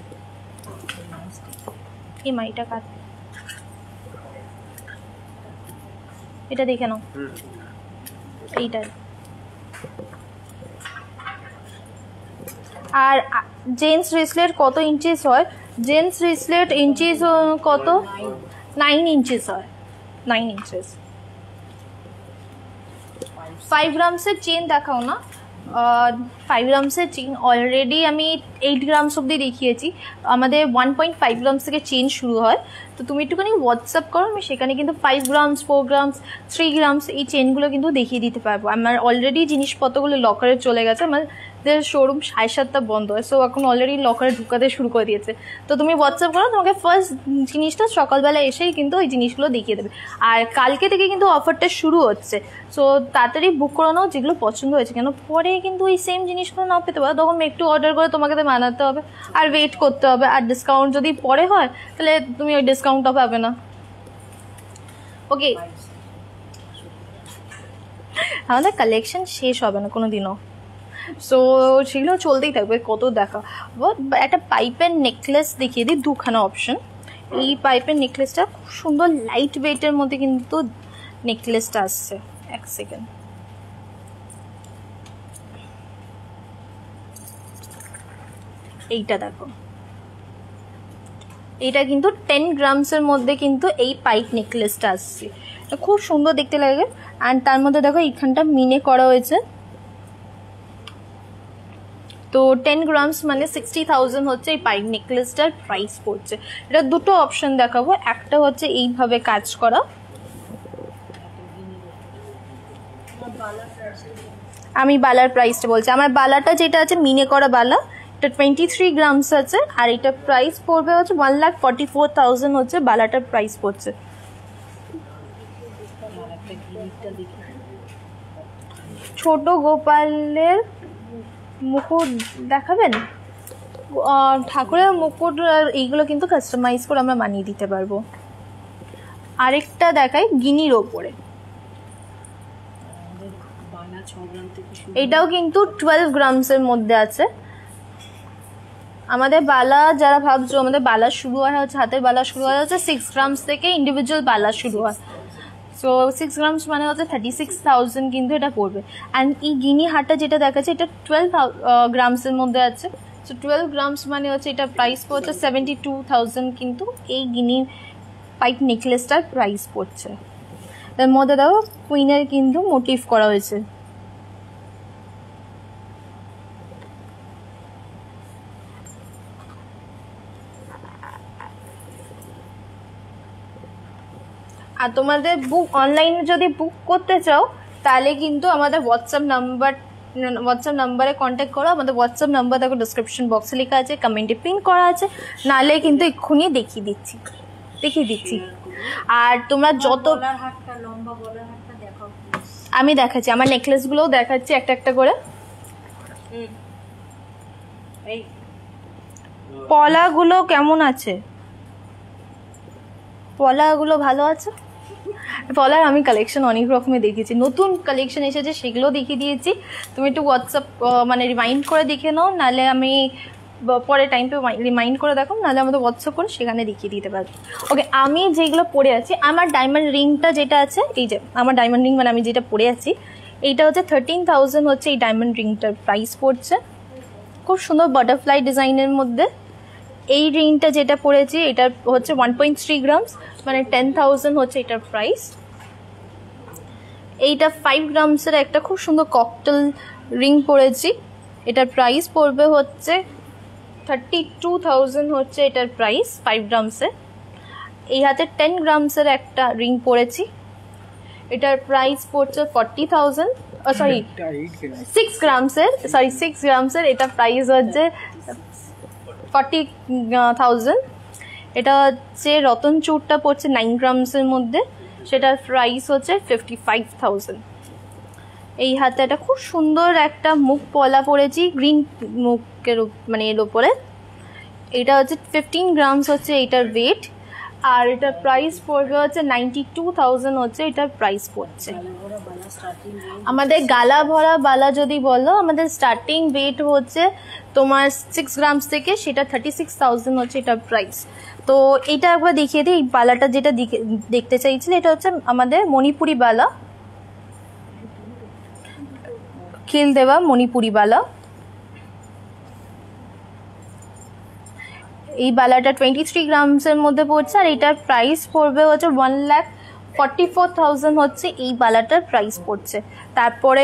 এই মাইটা কাট, এটা দেখে নাও এইটার। আর জেন্টস ব্রেসলেট কত ইঞ্চিস হয়? জেন্টস ব্রেসলেট ইঞ্চিস কত? নাইন ইঞ্চিস হয়, নাইন ইঞ্চিস। ফাইভ গ্রামসের চেন দেখাও না। ফাইভ গ্রামসের চেন অলরেডি আমি এইট গ্রামস অব্দি দেখিয়েছি, আমাদের ওয়ান পয়েন্ট ফাইভ গ্রামস থেকে চেন শুরু হয়। তো তুমি একটুখানি হোয়াটসঅ্যাপ করো, আমি সেখানে কিন্তু five grams four grams three grams এই চেনগুলো কিন্তু দেখিয়ে দিতে পারবো। আমার অলরেডি জিনিসপত্রগুলো লকারে চলে গেছে, আমাদের শোরুম সাড়ে সাতটা বন্ধ হয়, সো এখন অলরেডি লকারে ঢুকাতে শুরু করে দিয়েছে। তো তুমি হোয়াটসঅ্যাপ করো, তোমাকে ফার্স্ট জিনিসটা সকালবেলা এসেই কিন্তু ওই জিনিসগুলো দেখিয়ে দেবে। আর কালকে থেকে কিন্তু অফারটা শুরু হচ্ছে, সো তাড়াতাড়ি বুক করে নাও যেগুলো পছন্দ হয়েছে, কেন পরে কিন্তু ওই সেম জিনিসগুলো নাও পেতে পারো, তখন একটু অর্ডার করে তোমাকে তো বানাতে হবে আর ওয়েট করতে হবে। আর ডিসকাউন্ট যদি পরে হয় তাহলে তুমি ওই ডিসকাউন্টটা পাবে না। ওকে, আমাদের কালেকশন শেষ হবে না কোনো দিনও, সো সেগুলো চলতেই থাকবে। কত দেখা, একটা পাইপের নেকলেস দেখিয়ে দিই, দুখানা অপশন। এই পাইপের নেকলেসটা খুব সুন্দর লাইট ওয়েটের মধ্যে কিন্তু নেকলেসটা আসছে। এক সেকেন্ড, এইটা দেখো, এইটা কিন্তু টেন গ্রামসের মধ্যে কিন্তু এই পাইপ নেকলেসটা আসছে, খুব সুন্দর দেখতে লাগে। অ্যান্ড তার মধ্যে দেখো এইখানটা মিনে করা হয়েছে। তো টেন গ্রামস মানে সিক্সটি থাউজেন্ড হচ্ছে এই পাইপ নেকলেসটার প্রাইস পড়ছে। এটা দুটো অপশন দেখাবো, একটা হচ্ছে এইভাবে কাজ করা, আমি বালার প্রাইসটা বলছি। আমার বালাটা যেটা আছে মিনে করা বালা, এটা টোয়েন্টি থ্রি গ্রামস আছে, আর এটা প্রাইস পড়বে হচ্ছে one lakh forty four thousand হচ্ছে বালাটার প্রাইস পড়ছে। ছোট গোপালের মুকুট দেখাবেন? আহ, ঠাকুরের মুকুট আর এইগুলো কিন্তু কাস্টমাইজ করে আমরা বানিয়ে দিতে পারবো। আরেকটা দেখাই গিনির ওপরে, এটাও কিন্তু টুয়েলভ গ্রামসের মধ্যে আছে। আমাদের বালা যারা ভাবছো, আমাদের বালা শুরু হয় হচ্ছে, হাতের বালা শুরু হয় হচ্ছে সিক্স গ্রামস থেকে, ইন্ডিভিজুয়াল বালা শুরু হয়। সো সিক্স গ্রামস মানে হচ্ছে থার্টি সিক্স থাউজেন্ড কিন্তু এটা পড়বে। অ্যান্ড এই গিনি হারটা যেটা দেখাচ্ছে এটা টুয়েলভ গ্রামসের মধ্যে আছে। সো টুয়েলভ গ্রামস মানে হচ্ছে এটা প্রাইস পড়ছে সেভেন্টি টু থাউজেন্ড কিন্তু এই গিনি পাইপ নেকলেসটার প্রাইস পড়ছে। তার মধ্যে দেখো কুইনের কিন্তু মোটিভ করা হয়েছে। আর তোমাদের বুক অনলাইনে যদি বুক করতে চাও তাহলে কিন্তু আমাদের হোয়াটসঅ্যাপ নাম্বার হোয়াটসঅ্যাপ নাম্বারে কন্ট্যাক্ট করো। আমাদের হোয়াটসঅ্যাপ নাম্বার দেখো ডিসক্রিপশন বক্সে লেখা আছে, কমেন্টে পিন করা আছে, নাহলে কিন্তু এক্ষুনি দেখিয়ে দিচ্ছি দেখিয়ে দিচ্ছি আর তোমরা যত আমি দেখাচ্ছি, আমার নেকলেসগুলোও দেখাচ্ছি একটা একটা করে। পলাগুলো কেমন আছে? পলাগুলো ভালো আছে? পলার আমি কালেকশন অনেক রকমের দেখিয়েছি, নতুন কালেকশন এসেছে সেগুলো দেখিয়ে দিয়েছি। তুমি একটু হোয়াটসঅ্যাপ মানে রিমাইন্ড করে দেখে নাও, নাহলে আমি পরে টাইম পে রিমাইন্ড করে দেখো, নাহলে আমাদের হোয়াটসঅ্যাপ করে সেখানে দেখিয়ে দিতে পারবো। ওকে, আমি যেগুলো পরে আছি, আমার ডায়মন্ড রিংটা যেটা আছে, এই যে আমার ডায়মন্ড রিং মানে আমি যেটা পরে আছি, এইটা হচ্ছে থার্টিন থাউজেন্ড হচ্ছে এই ডায়মন্ড রিংটার প্রাইস পড়ছে। খুব সুন্দর বাটারফ্লাই ডিজাইনের মধ্যে। এই রিংটা যেটা পড়েছি এটা হচ্ছে ওয়ান পয়েন্ট থ্রি গ্রামস মানে টেন থাউজেন্ড হচ্ছে এটার প্রাইস। এইটা ফাইভ গ্রামসের একটা খুব সুন্দর ককটেল রিং পড়েছি, এটার প্রাইস পড়বে হচ্ছে থার্টি টু থাউজেন্ড হচ্ছে এটার প্রাইস ফাইভ গ্রামসের। এই হাতে টেন গ্রামসের একটা রিং পড়েছি, এটার প্রাইস পড়ছে ফর্টি থাউজেন্ড সরি সিক্স গ্রামসের সরি সিক্স গ্রামসের এটা প্রাইস হচ্ছে ফর্টি থাউজেন্ড। এটা হচ্ছে রতন চূড়টা পড়ছে নাইন গ্রামসের মধ্যে, সেটার প্রাইস হচ্ছে ফিফটি ফাইভ থাউজেন্ড। এই হাতে একটা খুব সুন্দর একটা মুখ পলা পড়েছি গ্রিন মুখের মানে এর ওপরে, এটা হচ্ছে ফিফটিন গ্রামস হচ্ছে এইটার ওয়েট, আর এটার প্রাইস পড়বে হচ্ছে নাইনটি টু থাউজেন্ড হচ্ছে এটার প্রাইস পড়ছে। আমাদের গালা ভরা বালা যদি বলো, আমাদের স্টার্টিং ওয়েট হচ্ছে তোমার সিক্স গ্রামস থেকে, সেটা থার্টি সিক্স থাউজেন্ড হচ্ছে এটার প্রাইস। তো এটা একবার দেখিয়ে দিই, এই বালাটা যেটা দেখতে চাইছিলে এটা হচ্ছে আমাদের মণিপুরি বালা, খিল দেওয়া মণিপুরি বালা। এই বালাটা টোয়েন্টি থ্রি গ্রামসের মধ্যে পড়ছে, আর এটার প্রাইস পড়বে হচ্ছে one lakh forty four thousand হচ্ছে এই বালাটার প্রাইস পড়ছে। তারপরে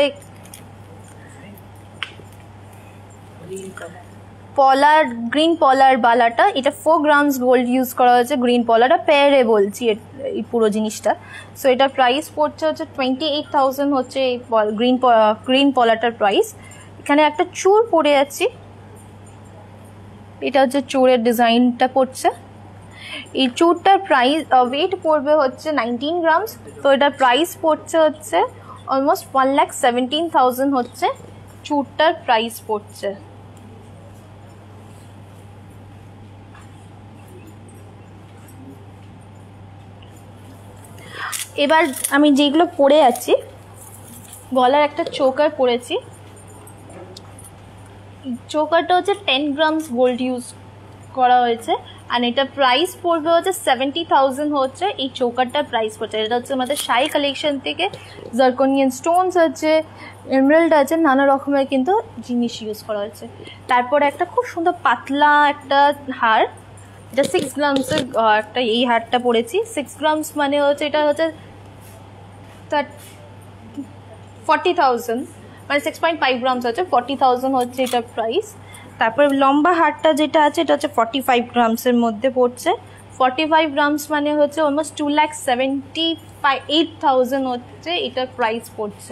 পলার গ্রিন পলার বালাটা, এটা ফোর গ্রামস গোল্ড ইউজ করা হয়েছে, গ্রিন পলারটা পেয়ারে বলছি এই পুরো জিনিসটা। সো এটার প্রাইস পড়ছে হচ্ছে টোয়েন্টি এইট থাউজেন্ড হচ্ছে এই গ্রিন গ্রিন পলাটার প্রাইস। এখানে একটা চূড় পরে আছি, এটা হচ্ছে চূড়ের ডিজাইনটা পড়ছে। এই চূড়টার প্রাইস ওয়েট পড়বে হচ্ছে নাইনটিন গ্রামস, তো এটার প্রাইস পড়ছে হচ্ছে almost one lakh seventeen thousand হচ্ছে চূড়টার প্রাইস পড়ছে। এবার আমি যেগুলো পরে আছি, গলার একটা চোকার পরেছি, চোকারটা হচ্ছে টেন গ্রামস গোল্ড ইউজ করা হয়েছে, আর এটা প্রাইস পড়বে হচ্ছে সেভেন্টি থাউজেন্ড হচ্ছে এই চোকারটার প্রাইস পড়ছে। এটা হচ্ছে আমাদের শাই কালেকশন থেকে, জার্কোনিয়ান স্টোনস আছে, এমরাল্ড আছে, নানা রকমের কিন্তু জিনিস ইউজ করা হয়েছে। তারপর একটা খুব সুন্দর পাতলা একটা হার, এটা সিক্স গ্রামসের একটা এই হারটা পড়েছি। সিক্স গ্রামস মানে হচ্ছে এটা হচ্ছে ফর্টি থাউজেন্ড মানে সিক্স পয়েন্ট ফাইভ গ্রামস হচ্ছে ফর্টি থাউজেন্ড হচ্ছে এটার প্রাইস। তারপরে লম্বা হারটা যেটা আছে এটা হচ্ছে ফর্টি ফাইভ গ্রামসের মধ্যে পড়ছে। ফর্টি ফাইভ গ্রামস মানে হচ্ছে almost two lakh seventy five eight thousand হচ্ছে এটার প্রাইস পড়ছে।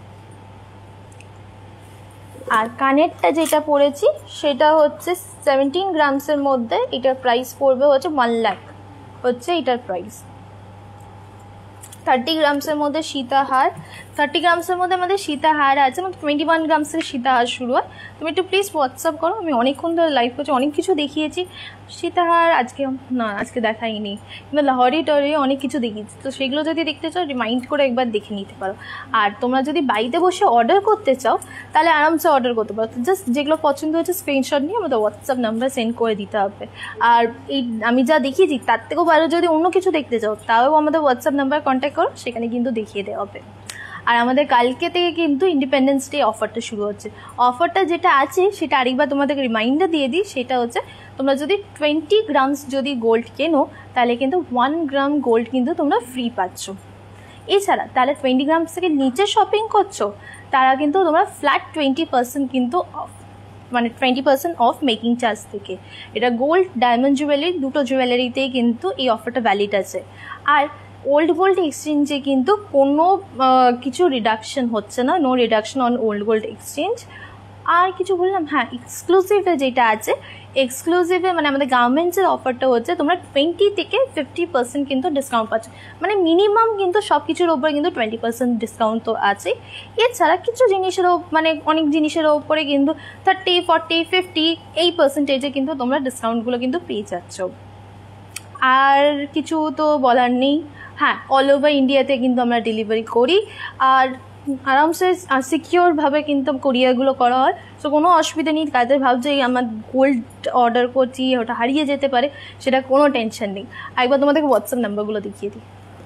আর কানেরটা যেটা পড়েছি সেটা হচ্ছে সেভেন্টিন গ্রামসের মধ্যে, এটার প্রাইস পড়বে হচ্ছে ওয়ান লাখ হচ্ছে এটার প্রাইস। থার্টি গ্রামসের মধ্যে সীতাহার, থার্টি গ্রামসের মধ্যে আমাদের সীতাহার আছে, মানে টোয়েন্টি ওয়ান গ্রামসের সীতাহার শুরু হয়। তুমি একটু প্লিজ হোয়াটসঅ্যাপ করো, আমি অনেকক্ষণ ধরে লাইভ করছি, অনেক কিছু দেখিয়েছি। সীতাহার আজকে না আজকে দেখাইনি, কিন্তু লাহরি টরি অনেক কিছু দেখিয়েছি, তো সেগুলো যদি দেখতে চাও রিমাইন্ড করে একবার দেখে নিতে পারো। আর তোমরা যদি বাড়িতে বসে অর্ডার করতে চাও তাহলে আরামসে অর্ডার করতে পারো, জাস্ট যেগুলো পছন্দ হচ্ছে স্ক্রিনশট নিয়ে আমাদের হোয়াটসঅ্যাপ নাম্বার সেন্ড করে দিতে হবে। আর এই আমি যা দেখিয়েছি তার থেকেও ভালো যদি অন্য কিছু দেখতে চাও তাও আমাদের হোয়াটসঅ্যাপ নাম্বার কন্ট্যাক্ট করো, সেখানে কিন্তু দেখিয়ে দেওয়া হবে। আর আমাদের কালকে থেকে কিন্তু ইন্ডিপেন্ডেন্স ডে অফারটা শুরু হচ্ছে। অফারটা যেটা আছে সেটা আরেকবার তোমাদেরকে রিমাইন্ডার দিয়ে দিই, সেটা হচ্ছে তোমরা যদি টোয়েন্টি গ্রামস যদি গোল্ড কেনো তাহলে কিন্তু ওয়ান গ্রাম গোল্ড কিন্তু তোমরা ফ্রি পাচ্ছ। এছাড়া তাহলে টোয়েন্টি গ্রামস থেকে নিচে শপিং করছো তারা কিন্তু তোমরা ফ্ল্যাট টোয়েন্টি পার্সেন্ট কিন্তু অফ, মানে twenty percent off making charge থেকে। এটা গোল্ড ডায়মন্ড জুয়েলারি দুটো জুয়েলারিতেই কিন্তু এই অফারটা ভ্যালিড আছে। আর ওল্ড গোল্ড এক্সচেঞ্জে কিন্তু কোনো কিছু রিডাকশন হচ্ছে না, no reduction on old gold exchange. আর কিছু বললাম, হ্যাঁ এক্সক্লুসিভে যেটা আছে, এক্সক্লুসিভে মানে আমাদের গার্মেন্টসের অফারটা হচ্ছে তোমরা টোয়েন্টি থেকে ফিফটি পার্সেন্ট কিন্তু ডিসকাউন্ট পাচ্ছ, মানে মিনিমাম কিন্তু সব কিছুর ওপরে কিন্তু টোয়েন্টি পার্সেন্ট ডিসকাউন্ট তো আছে। এছাড়া কিছু জিনিসেরও মানে অনেক জিনিসের ওপরে কিন্তু থার্টি ফর্টি ফিফটি এই পার্সেন্টেজে কিন্তু তোমরা ডিসকাউন্টগুলো কিন্তু পেয়ে যাচ্ছ। আর কিছু তো বলার নেই। হ্যাঁ, অল ওভার ইন্ডিয়াতে কিন্তু আমরা ডেলিভারি করি, আর আরামসে সিকিওরভাবে কিন্তু কোরিয়ারগুলো করা হয়, তো কোনো অসুবিধা নেই। কাদের ভাবছে আমার গোল্ড অর্ডার করছি ওটা হারিয়ে যেতে পারে, সেটা কোনো টেনশন নেই। একবার তোমাদেরকে হোয়াটসঅ্যাপ নাম্বারগুলো দেখিয়ে দিই।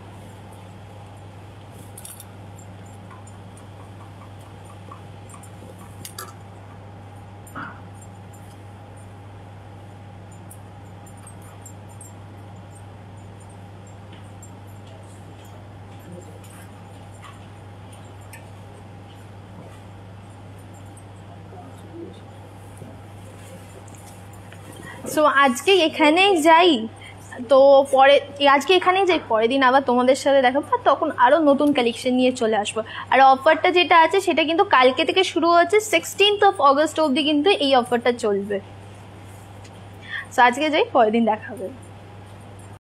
সো আজকে এখানেই যাই, তো পরে আজকে এখানেই যাই, পরের দিন আবার তোমাদের সাথে দেখাবো, আর তখন আরও নতুন কালেকশন নিয়ে চলে আসবো। আর অফারটা যেটা আছে সেটা কিন্তু কালকে থেকে শুরু হচ্ছে, সিক্সটিন্থ অফ অগস্ট অবধি কিন্তু এই অফারটা চলবে। সো আজকে যাই, পরের দিন দেখা হবে।